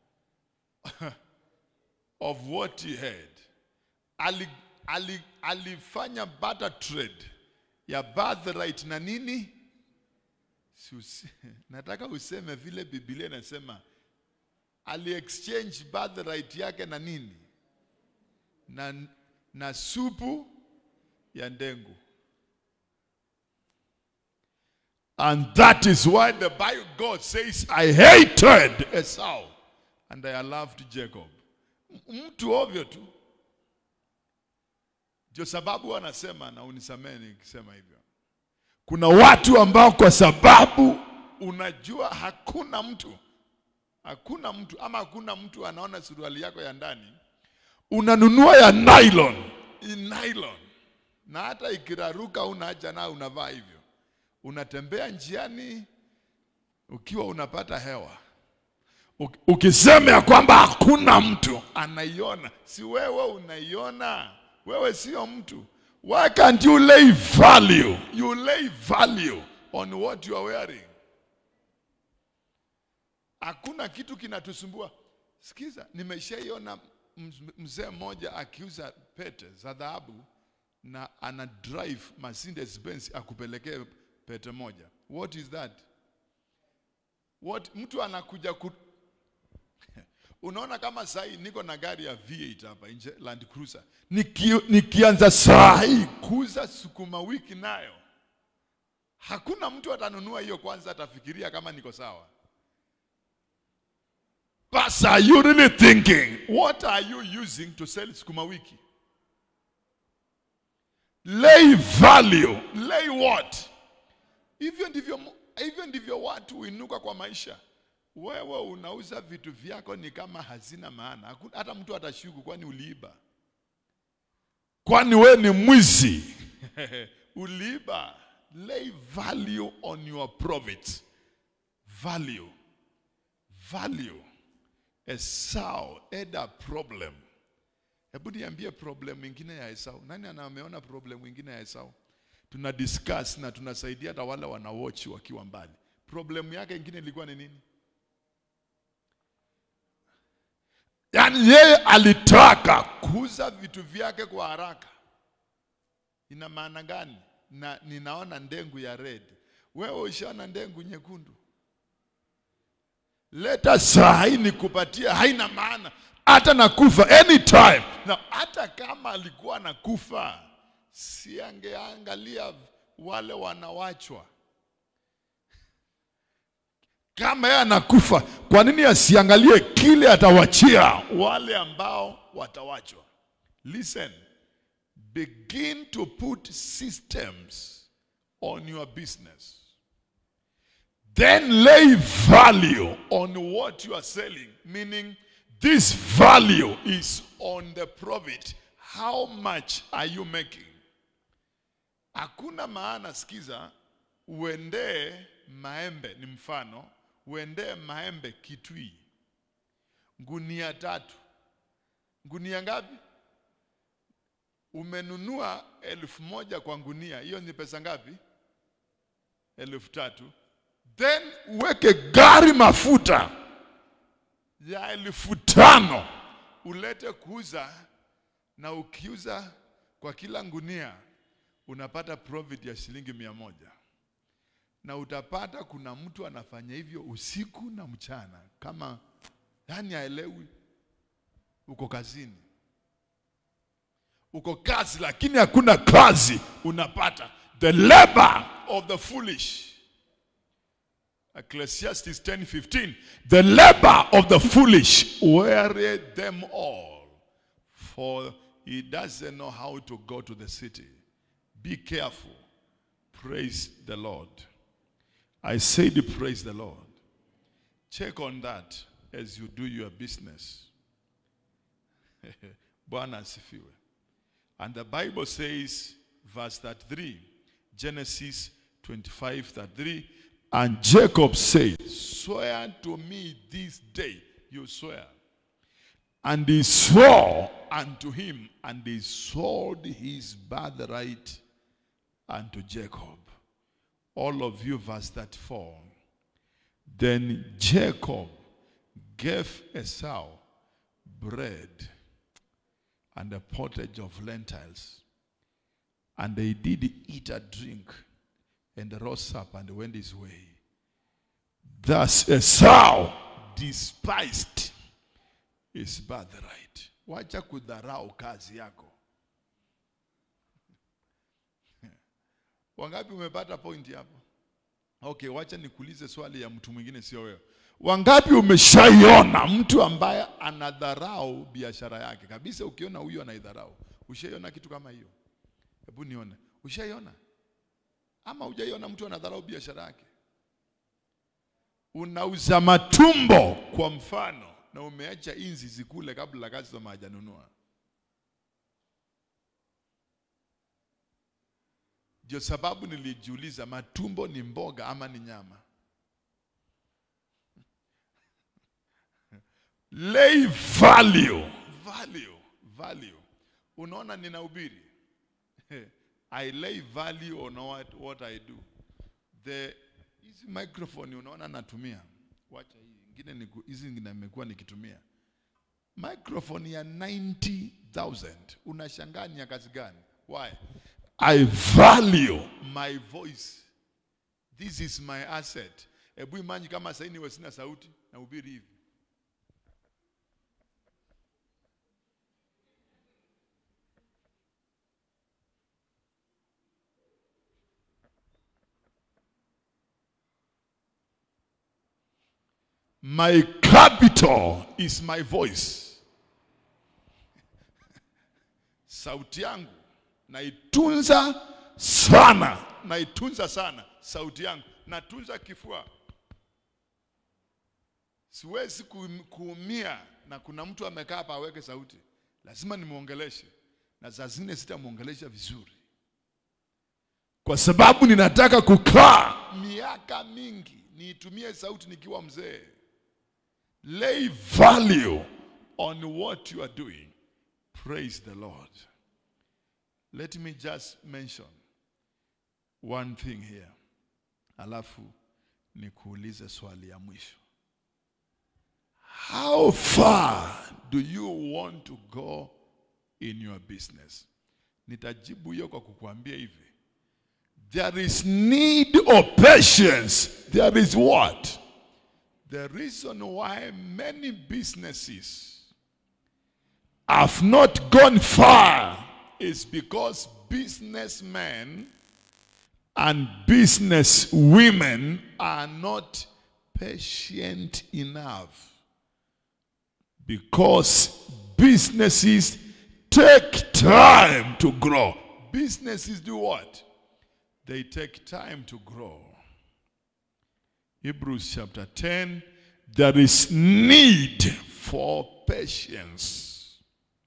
what he had. Alifanya barter trade ya birthright na nini? Nataka useme vile Biblia inasema, exchange birthright yake na nini? Na supu ya ndengu. And that is why the Bible, God says, I hated Esau and I loved Jacob. Mtu ovyo tu. Ndio sababu wanasema, na unisamehe nikisema hivyo, kuna watu ambao kwa sababu unajua hakuna mtu ama hakuna mtu anaona suruali yako ya ndani, unanunua ya nylon. Na hata ikiraruka unaacha na unavaa hivyo. Unatembea njiani ukiwa unapata hewa. Ukisema ya kwamba hakuna mtu anaiona, si wewe unaiona. Wewe sio mtu. Why can't you lay value? You lay value on what you are wearing. Hakuna kitu kinatusumbua. Sikiza, nimeshaiona mzee mmoja akiuza pete za dhahabu na ana drive Mercedes Benz akupelekee pete moja. What is that? Mtu anakuja unaona kama sahi niko na gari ya V8 hapa nje, Land Cruiser. Nikianza sahi kuuza sukuma wiki nayo, hakuna mtu atanunua hiyo. Kwanza atafikiria kama niko sawa. But are you really thinking, what are you using to sell sukuma wiki? Lay value. Lay what? Hivyo ndivyo watu huinuka kwa maisha. Wewe unauza vitu vyako ni kama hazina maana. Hata mtu atashuku kwani uliiba. Kwani wewe ni mwizi. Uliiba. Lay value on your profit. Value. Value. Esau had a problem. Hebu niambie problem nyingine ya Esau. Nani anameona problem nyingine ya Esau? Tuna discuss na tunasaidia hata wale wana watch wakiwa mbali. Problem yake nyingine ilikuwa ni nini? Yani yeye alitaka kuuza vitu vyake kwa haraka. Ina maana gani? Na ninaona ndengu ya red. Wewe ushaona ndengu nyekundu? Leta sahi nikupatia, haina maana. Hata nakufa anytime. Na hata kama alikuwa nakufa, si angeangalia wale wanawachwa. Kama yeye anakufa, kwa nini asiangalie kile atawachia wale ambao watawachwa? Listen. Begin to put systems on your business. Then lay value on what you are selling. Meaning, this value is on the profit. How much are you making? Hakuna maana, sikiza, uende maembe, ni mfano, uende maembe Kitui. Ngunia 3. Ngunia ngapi? Umenunua 1,000 kwa ngunia. Hiyo ni pesa ngapi? 3,000. Then uweke gari mafuta ya 5,000 ulete kuuza, na ukiuza kwa kila ngunia unapata profit ya shilingi 100. Na utapata kuna mtu anafanya hivyo usiku na mchana, kama yani haelewi. Uko kazini, uko kazi, lakini hakuna kazi unapata. The labor of the foolish. Ecclesiastes 10:15. The labor of the foolish weary them all, for he doesn't know how to go to the city. Be careful. Praise the Lord. I said praise the Lord. Check on that as you do your business. Bwana asifiwe. And the Bible says, verse 33, Genesis 25:33, and Jacob said, swear to me this day. You swear. And he swore unto him, and he sold his birthright unto Jacob. All of you, verse 34. Then Jacob gave Esau bread and a pottage of lentils, and they did eat and drink, and rose up and went his way. Thus Esau despised his birthright. Wacha kudharau kazi yako. Wangapi umepata point hapo? Okay, wacha nikuulize swali ya mtu mwingine, sio wewe. Wangapi umeshaiona mtu ambaye anadharau biashara yake kabisa? Ukiona huyo anaidharau, ushaiona kitu kama hiyo? Hebu nione. Ushaiona? Ama hujaiona mtu anadharau biashara yake? Unauza matumbo kwa mfano, na umeacha inzi zikule kabla kazi za hajanunua. Ndio sababu nilijiuliza matumbo ni mboga ama ni nyama. Lay value. Unaona ninahubiri. I lay value on what I do. Hizi microphone unaona natumia. Wacha hii ingine hizi nimekuwa nikitumia. Microphone ya 90,000. Unashangaa ni ya kazi gani? Why? I value my voice. This is my asset. Ebu imagine kama sasa niwe sina sauti na hubiri hivi. My capital is my voice. Sauti yangu naitunza sana sauti yangu. Natunza kifua. Siwezi kuumia na kuna mtu amekaa hapa aweke sauti. Lazima nimuongeleshe. Na saa zingine sitamuongelesha vizuri. Kwa sababu ninataka kukaa miaka mingi niitumie sauti nikiwa mzee. Lay value on what you are doing. Praise the Lord. Let me just mention one thing here. Alafu nikuulize swali ya mwisho. How far do you want to go in your business? Nitajibu hiyo kwa kukuambia hivi. There is need of patience. There is what? The reason why many businesses have not gone far is because businessmen and business women are not patient enough. Because businesses take time to grow. Businesses do what? They take time to grow. Hebrews chapter 10, there is need for patience.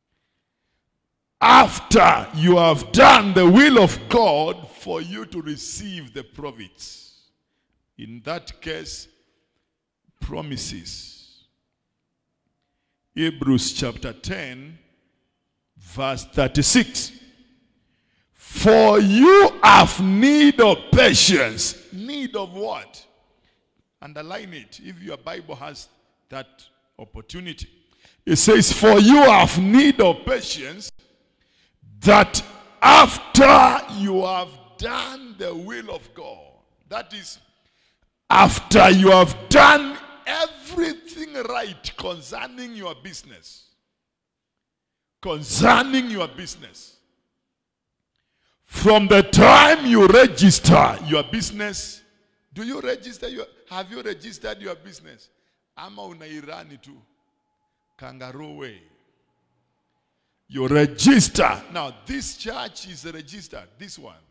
After you have done the will of God for you to receive the profits. In that case, promises. Hebrews chapter 10, verse 36. For you have need of patience. Need of what? Underline it if your Bible has that opportunity. It says, for you have need of patience, that after you have done the will of God, that is, after you have done everything right concerning your business, from the time you register your business, do you register have you registered your business? Ama unairani tu kangaroo way. You register. Now this church is registered, this one.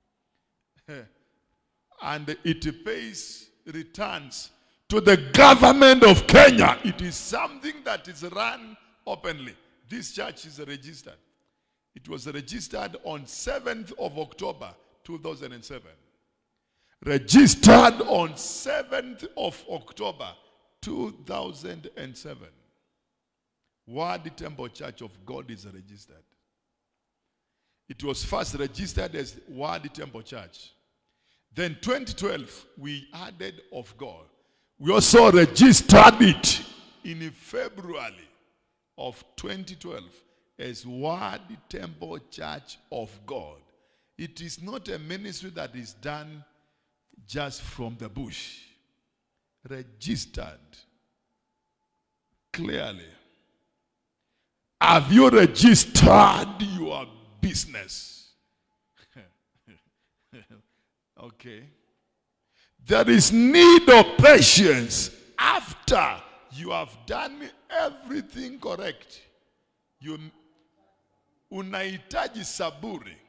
And it pays returns to the government of Kenya. It is something that is run openly. This church is registered. It was registered on 7th of October 2007. Registered on 7th of October 2007. Word Temple Church of God is registered. It was first registered as Word Temple Church. Then 2012, we added of God. We also registered it in February of 2012 as Word Temple Church of God. It is not a ministry that is done just from the bush. Registered clearly. Have you registered your business? Okay. There is need of patience after you have done everything correct. Unahitaji saburi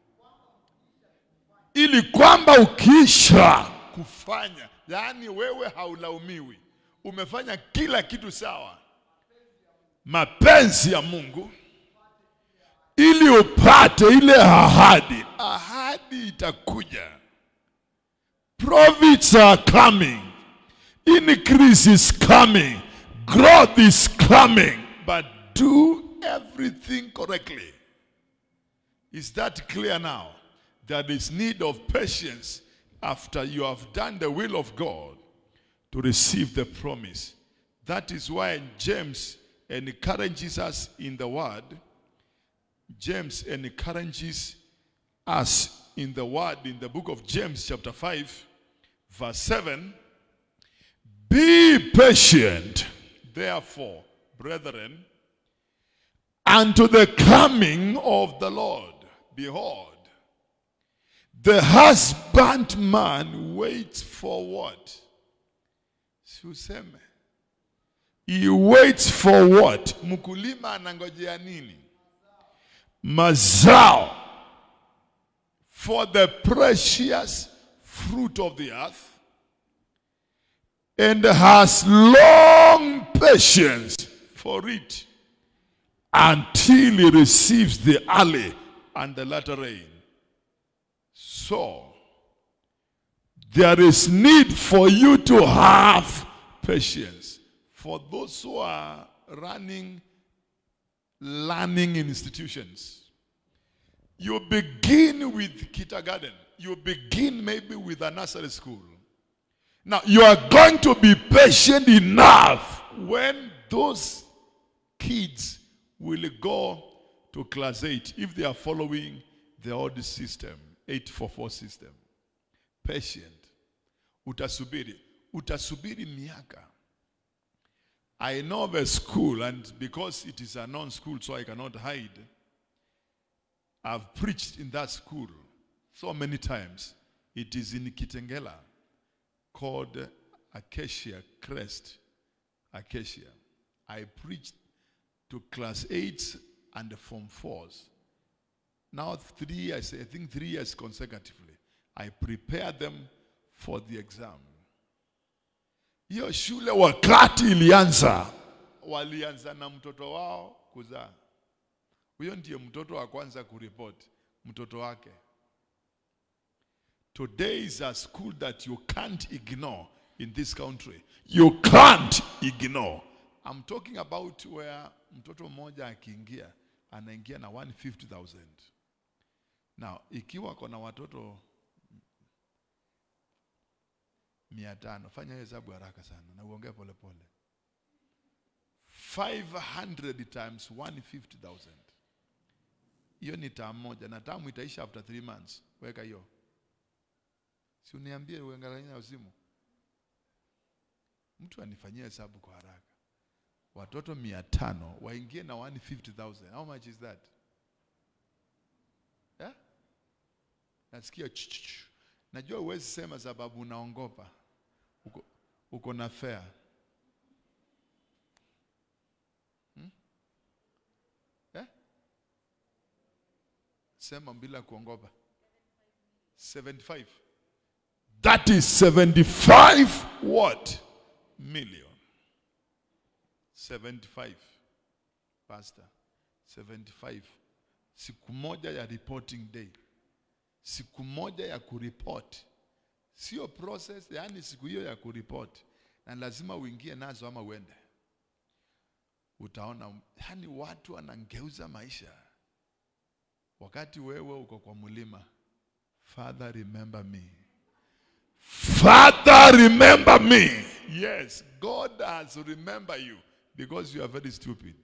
ili kwamba ukiisha kufanya, yani wewe haulaumiwi, umefanya kila kitu sawa, mapenzi ya Mungu, ili upate ile ahadi ahadi itakuja. Profits are coming. Increase is coming. Growth is coming. But do everything correctly. Is that clear now? There is need of patience after you have done the will of God to receive the promise. That is why James encourages us in the word. James encourages us in the word in the book of James chapter 5 verse 7. Be patient, therefore, brethren, unto the coming of the Lord. Behold, the husbandman waits for what? Suseme. He waits for what? Mkulima anangojea nini? Mazao. For the precious fruit of the earth, and has long patience for it until he receives the early and the latter rain. So, there is need for you to have patience. For those who are running learning institutions, you begin with kindergarten. You begin maybe with a nursery school. Now, you are going to be patient enough when those kids will go to class 8 if they are following the old system, 844 system. Patient. Utasubiri. Utasubiri miaka. I know of a school, and because it is a non-school, so I cannot hide, I've preached in that school so many times. It is in Kitengela, called Acacia Crest. Acacia. I preached to class 8s and Form 4s. Now 3 years, I think 3 years consecutively. I prepared them for the exam. Hiyo shule wakati ilianza, walianza na mtoto wao kuzaa. Huyo ndiye mtoto wa kwanza kuripoti, mtoto wake. Today is a school that you can't ignore in this country. You can't ignore. I'm talking about where mtoto mmoja akiingia, anaingia na 150,000. Now, ikiwa kuna watoto 500, fanya hesabu haraka sana na uongee pole pole. 500 times 150,000. Hiyo ni tamu moja, na tamu itaisha after 3 months. Weka hiyo. Si uniambie uangalia usimu. Mtu anifanyia hesabu kwa haraka. Watoto 500 waingie na 150,000. How much is that? Yeah? Nasikia najua uwezi sema sababu unaongopa. Uko na fair. Yeah? Sema bila kuongopa. 75. That is 75 what? Million. 75. Pastor. 75. Siku moja ya reporting day. Siku moja ya kuripoti. Sio process, yani siku hiyo ya kuripoti. Na lazima uingie nazo ama uende. Utaona, yani watu wanangeuza maisha. Wakati wewe uko kwa mulima. Father, remember me. Father, remember me. Yes, God has to remember you because you are very stupid.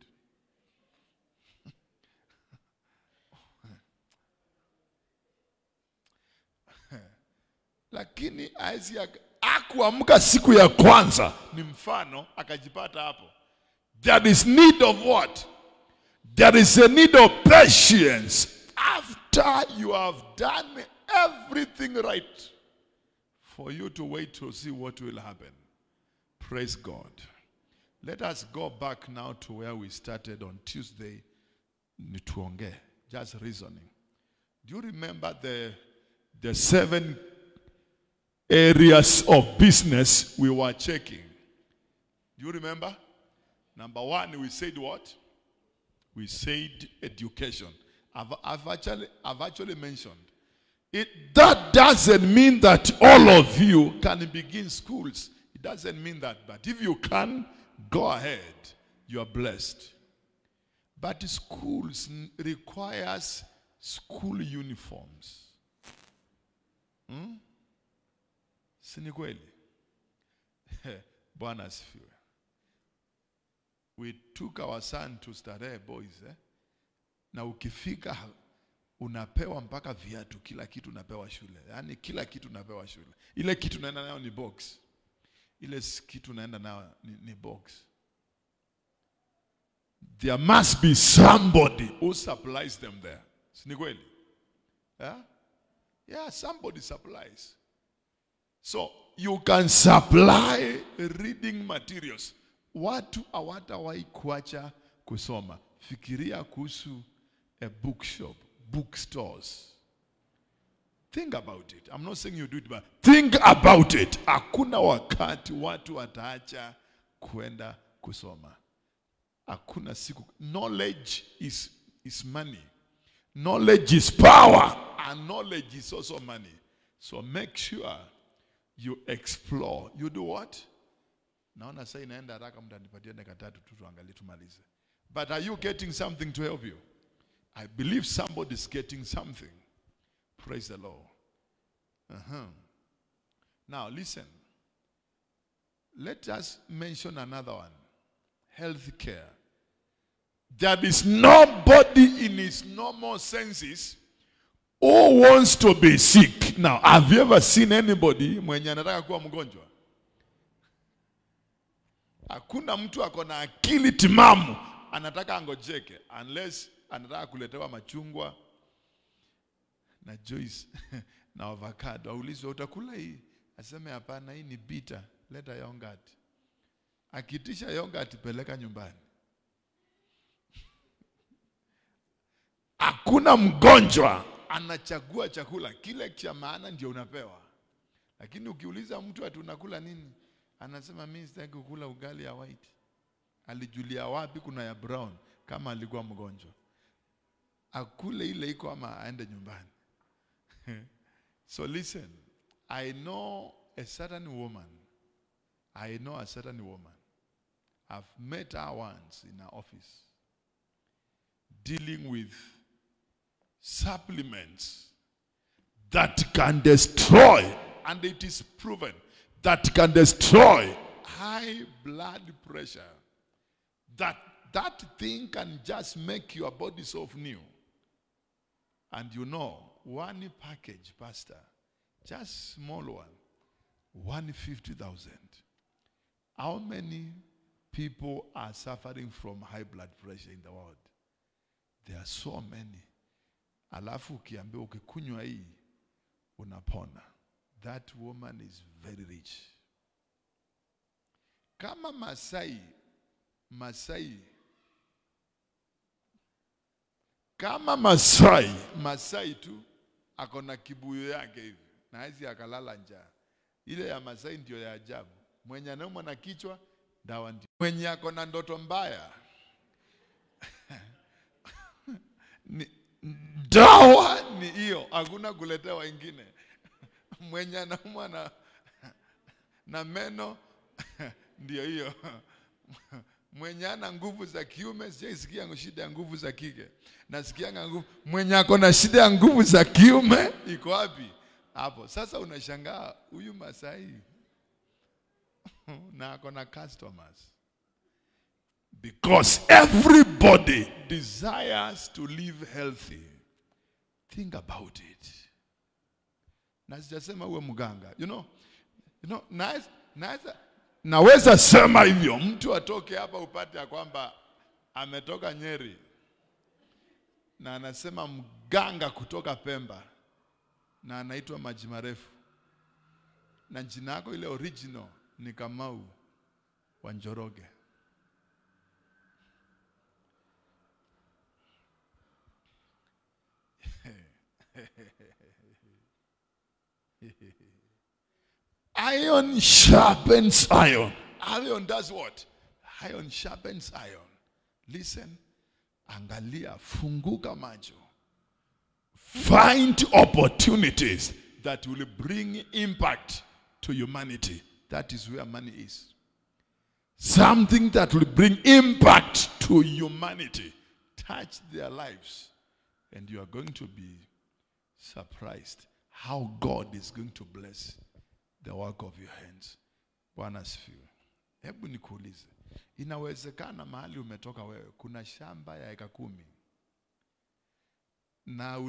Lakini Isaac akuamka siku ya kwanza, ni mfano akajipata hapo. There is need of what? There is a need of patience after you have done everything right, for you to wait to see what will happen. Praise God. Let us go back now to where we started on Tuesday. Nituonge, just reasoning. Do you remember the 7 areas of business we were checking? Do you remember? Number 1, we said what? We said education. I've actually mentioned That doesn't mean that all of you can begin schools. It doesn't mean that. But if you can, go ahead. You are blessed. But schools requires school uniforms. Si kweli? Bwana asifiwe. We took our son to Starehe Boys. Na ukifika unapewa mpaka viatu, kila kitu unapewa shule. Yaani kila kitu unapewa shule. Ile kitu unaenda nayo ni box. Ile kitu unaenda nayo ni box. There must be somebody who supplies them there. Si kweli? Yeah, somebody supplies. So you can supply reading materials. Watu hawatawahi kuacha kusoma. Fikiria kuhusu a bookshop, bookstores. Think about it. I'm not saying you do it, but think about it. Hakuna wakati watu wataacha kwenda kusoma. Hakuna siku. Knowledge is money. Knowledge is power. And knowledge is also money. So make sure you explore. You do what? Naona sasa inaenda haraka, mtanipatia dakika 3 tu tuangalie tumalize. But are you getting something to help you? I believe somebody is getting something. Praise the Lord. Now listen. Let us mention another one. Healthcare. There is nobody in his normal senses who wants to be sick. Now, have you ever seen anybody mwenye anataka kuwa mgonjwa? Hakuna mtu akona akili timamu anataka angojeke, unless anataka kuletewa machungwa na juice na avocado. Aulizwe utakula hii? Aseme hapana, hii ni bitter, leta yogurt. Akitisha yogurt peleka nyumbani. Hakuna mgonjwa anachagua chakula, kile cha maana ndio unapewa. Lakini ukiuliza mtu ati unakula nini, anasema mimi sitaki kukula ugali ya white. Alijulia wapi kuna ya brown kama alikuwa mgonjwa? Akule ile iko ama aende nyumbani. So listen, I know a certain woman. I've met her once in her office, dealing with supplements that can destroy, and it is proven, that can destroy high blood pressure. That thing can just make your body so new. And you know, one package, Pastor, just small one, 150,000. How many people are suffering from high blood pressure in the world? There are so many. Alafu ukiambiwa ukikunywa hii unapona. That woman is very rich. Kama Masai tu akona kibuyu yake hivi na hizi akalala njaa. Ile ya Masai ndio ya ajabu. Mwenye anaumwa na kichwa, dawa ndio. Mwenye akona ndoto mbaya, dawa ni hiyo, hakuna kuletewa ingine. Mwenye anaumwa na meno ndio hiyo. Mwenye ana nguvu za kiume, sijaisikia shida ya nguvu za kike. Nasikia nguvu. Mwenye akona shida ya nguvu za kiume iko wapi? Hapo. Sasa unashangaa huyu Masai na akona customers. Because everybody desires to live healthy. Think about it. Na sijasema uwe mganga. You know, naweza sema hivyo, mtu atoke hapa upate ya kwamba ametoka Nyeri na anasema mganga kutoka Pemba na anaitwa Maji Marefu, na jina yako ile original ni Kamau wa Njoroge. Iron sharpens iron. Iron does what? Iron sharpens iron. Listen, angalia, funguka macho. Find opportunities that will bring impact to humanity. That is where money is. Something that will bring impact to humanity. Touch their lives. And you are going to be surprised how God is going to bless the work of your hands. Bwana asifiwe. Hebu nikuulize. Inawezekana mahali umetoka wewe kuna shamba ya eka 10 na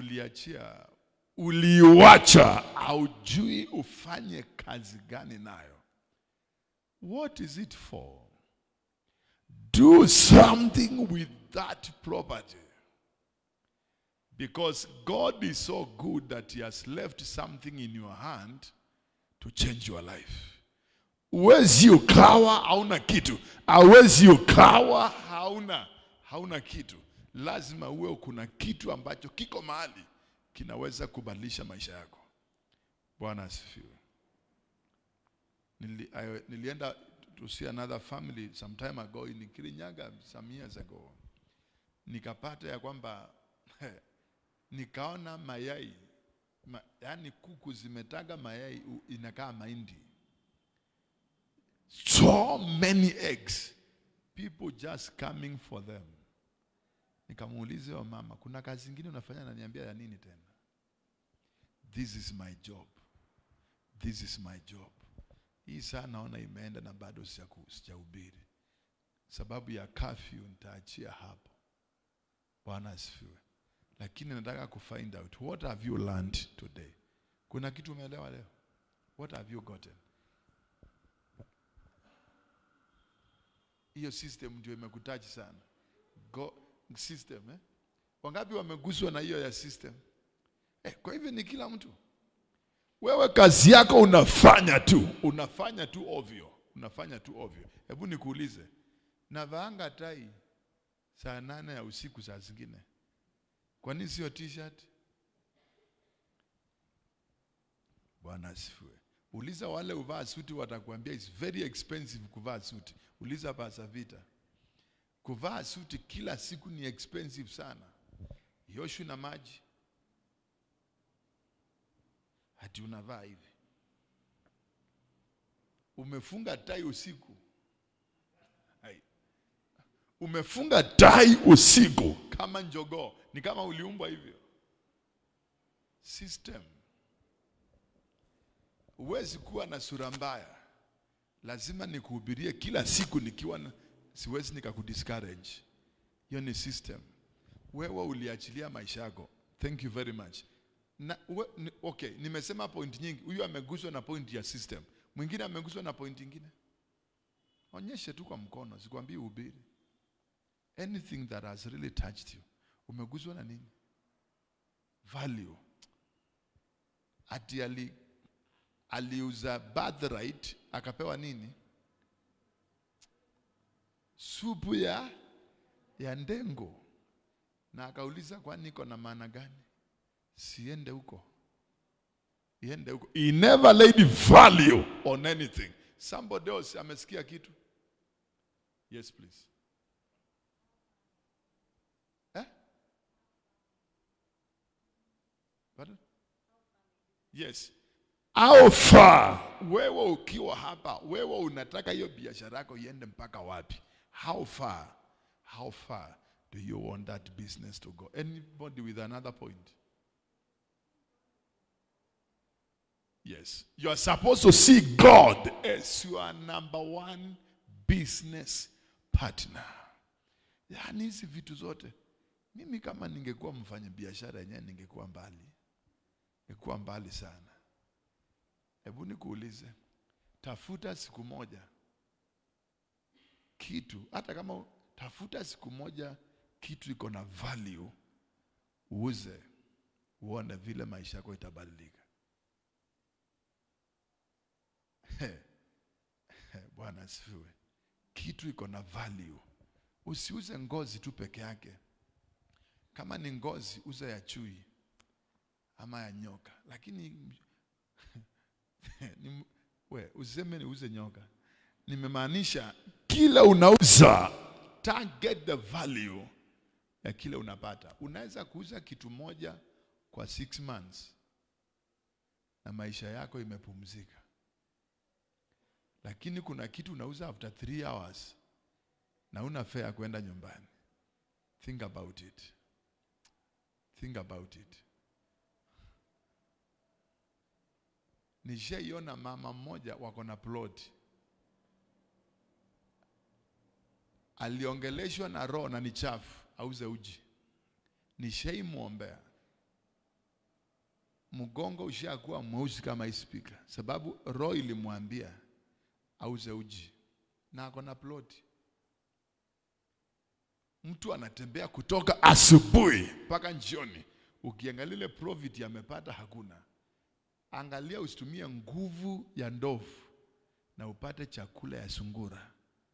uliwacha haujui ufanye kazi gani nayo. What is it for? Do something with that property. Because God is so good that he has left something in your hand to change your life. Uwezi ukawa hauna kitu. Hauwezi ukawa hauna kitu. Lazima uwe kuna kitu ambacho kiko mahali kinaweza kubadilisha maisha yako. Bwana asifiwe. Nilienda to see another family some time ago in Kirinyaga some years ago. Nikapata ya kwamba nikaona mayai yani kuku zimetaga mayai inakaa mahindi. So many eggs. People just coming for them. Nikamuuliza wa mama, kuna kazi nyingine unafanya? Ananiambia ya nini tena? This is my job. This is my job. Hii saa naona imeenda na bado sijahubiri. Sababu ya curfew nitaachia hapo. Bwana asifiwe. Lakini nataka kufind out, what have you learned today? Kuna kitu umeelewa leo? What have you gotten? Hiyo system ndio imekutaji sana. System Wangapi wameguswa na hiyo ya system? Kwa hivyo ni kila mtu. Wewe kazi yako unafanya tu ovyo. Hebu nikuulize, navaanga tai saa 8 ya usiku saa zingine. Kwa nini sio t-shirt? Bwana asifiwe. Uliza wale uvaa suti watakwambia it's very expensive kuvaa suti. Uliza Pastor Vita. Kuvaa suti kila siku ni expensive sana. Yoshu na maji. Hati unavaa hivi. Umefunga tai usiku. Umefunga tai usiku kama njogoo. Ni kama uliumbwa hivyo. System. Huwezi kuwa na sura mbaya. Lazima nikuhubirie kila siku nikiwa siwezi nikakudiscourage. Hiyo ni system. Wewe uliachilia maisha yako. Thank you very much. Okay, nimesema point nyingi. Huyu ameguswa na point ya system. Mwingine ameguswa na point nyingine. Onyeshe tu kwa mkono, sikwambii uhubiri. Anything that has really touched you. Umeguswa na nini? Value. Ati aliuza birthright akapewa nini? Supu ya ndengo. Na akauliza kwa niko na maana gani? Siende huko. Iende huko. He never laid value on anything. Somebody else amesikia kitu? Yes, please. Pardon? Yes. How far? Wewe ukiwa hapa, wewe unataka hiyo biashara yako iende mpaka wapi? How far do you want that business to go? Anybody with another point? Yes. You are supposed to see God as your number 1 business partner. Yani hizi vitu zote. Mimi kama ningekuwa mfanya biashara yenyewe ningekuwa mbali. Ningekuwa mbali sana. Hebu nikuulize. Tafuta siku moja kitu, hata kama tafuta siku moja kitu iko na value, uuze, uone vile maisha yako itabadilika. Bwana asifiwe. Kitu iko na value. Usiuze ngozi tu peke yake. Kama ni ngozi, uza ya chui ama ya nyoka. Lakini useme ni uze nyoka. Nimemaanisha kila unauza, target the value ya kile unapata. Unaweza kuuza kitu moja kwa 6 months na maisha yako imepumzika. Lakini kuna kitu unauza after 3 hours na una fare kwenda nyumbani. Think about it. Think about it. Nishaiona mama mmoja wako na plot. Aliongeleshwa na roho na ni chafu auze uji. Nishaimuombea. Mgongo ushakuwa mweusi kama ispika, sababu roho ilimwambia auze uji na ako na plot. Mtu anatembea kutoka asubuhi mpaka jioni. Ukiangalia ile profit amepata hakuna. Angalia usitumie nguvu ya ndovu na upate chakula ya sungura.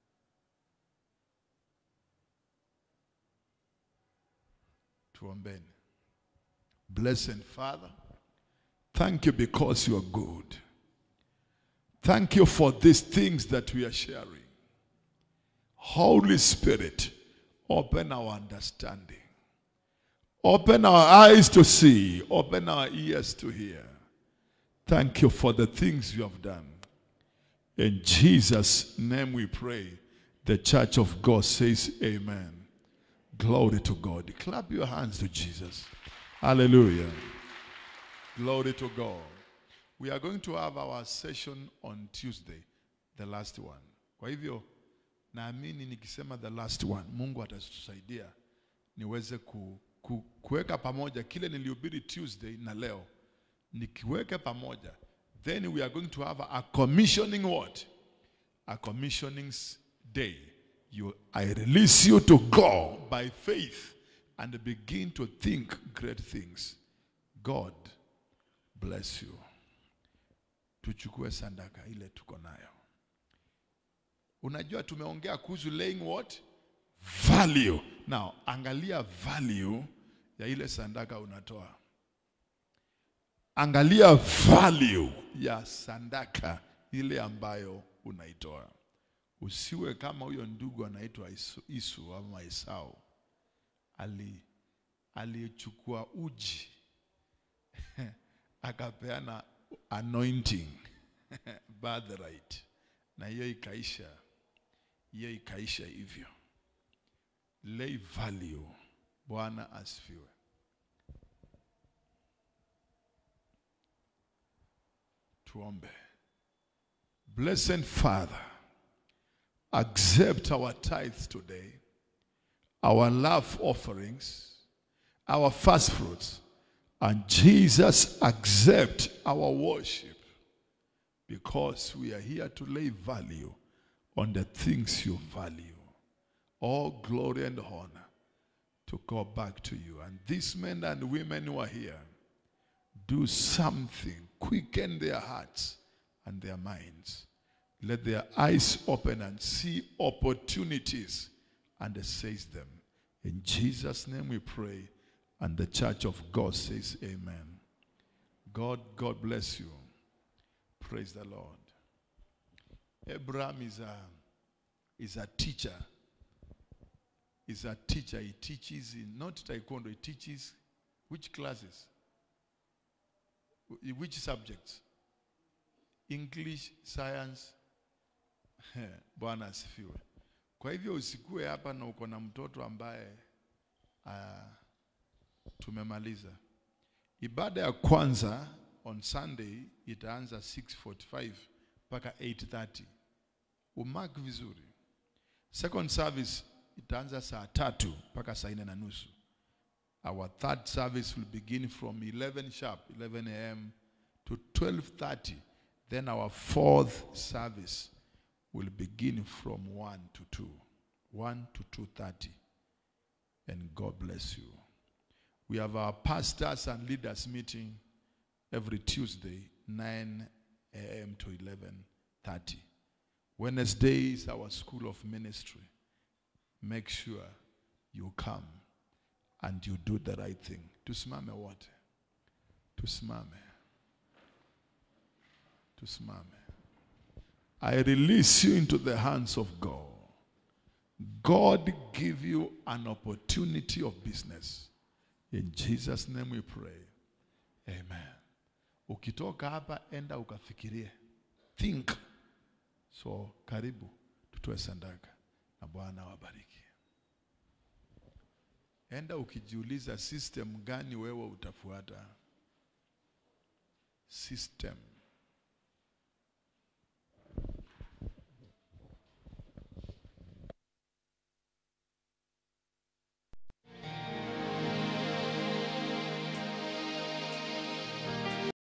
Tuombeni. Blessed Father, thank you because you are good. Thank you for these things that we are sharing. Holy Spirit, open our understanding. Open our eyes to see. Open our ears to hear. Thank you for the things you have done. In Jesus' name we pray. The church of God says amen. Glory to God. Clap your hands to Jesus. Hallelujah. Glory to God. We are going to have our session on Tuesday, the last one. Kwa hivyo, naamini nikisema the last one, Mungu atatusaidia niweze kuweka pamoja kile nilihubiri Tuesday na leo. Nikiweka pamoja, then we are going to have a commissioning what? A commissioning day. I release you to go by faith and begin to think great things. God bless you. Tuchukue sandaka ile tuko nayo. Unajua tumeongea kuhusu laying what? Value. Now, angalia value ya ile sandaka unatoa. Angalia value ya sandaka ile ambayo unaitoa. Usiwe kama huyo ndugu anaitwa Isu ama Esau. Alichukua uji akapeana anointing birthright, na hiyo ikaisha hivyo. Lay value. Bwana asifiwe. Tuombe. Blessed Father, accept our tithes today, our love offerings, our first fruits, and Jesus, accept our worship, because we are here to lay value on the things you value. All glory and honor to go back to you. And these men and women who are here, do something, quicken their hearts and their minds. Let their eyes open and see opportunities and seize them. In Jesus' name we pray, and the church of God says amen. God bless you. Praise the Lord. Abraham is a teacher. He's a teacher. He teaches in, not taekwondo, he teaches which classes? Which subjects? English, science. Bwana asifiwe. Kwa hivyo usikue hapa na uko na mtoto ambaye tumemaliza. Ibada ya kwanza on Sunday itaanza 6:45 mpaka 8:30. Umark vizuri. Second service itaanza saa 3 mpaka saa 4:30. Our third service will begin from 11 a.m. to 12:30. Then our fourth service will begin from 1 to 2. 1 to 2:30. And God bless you. We have our pastors and leaders meeting every Tuesday, 9 a.m. to 11:30. Wednesday is our school of ministry. Make sure you come and you do the right thing. Tusimame wote. Tusimame. Tusimame. I release you into the hands of God. God give you an opportunity of business. In Jesus' name we pray. Amen. Ukitoka hapa enda ukafikirie. Think. So karibu tutoe sadaka na Bwana wabariki. Enda ukijiuliza system gani wewe utafuata. System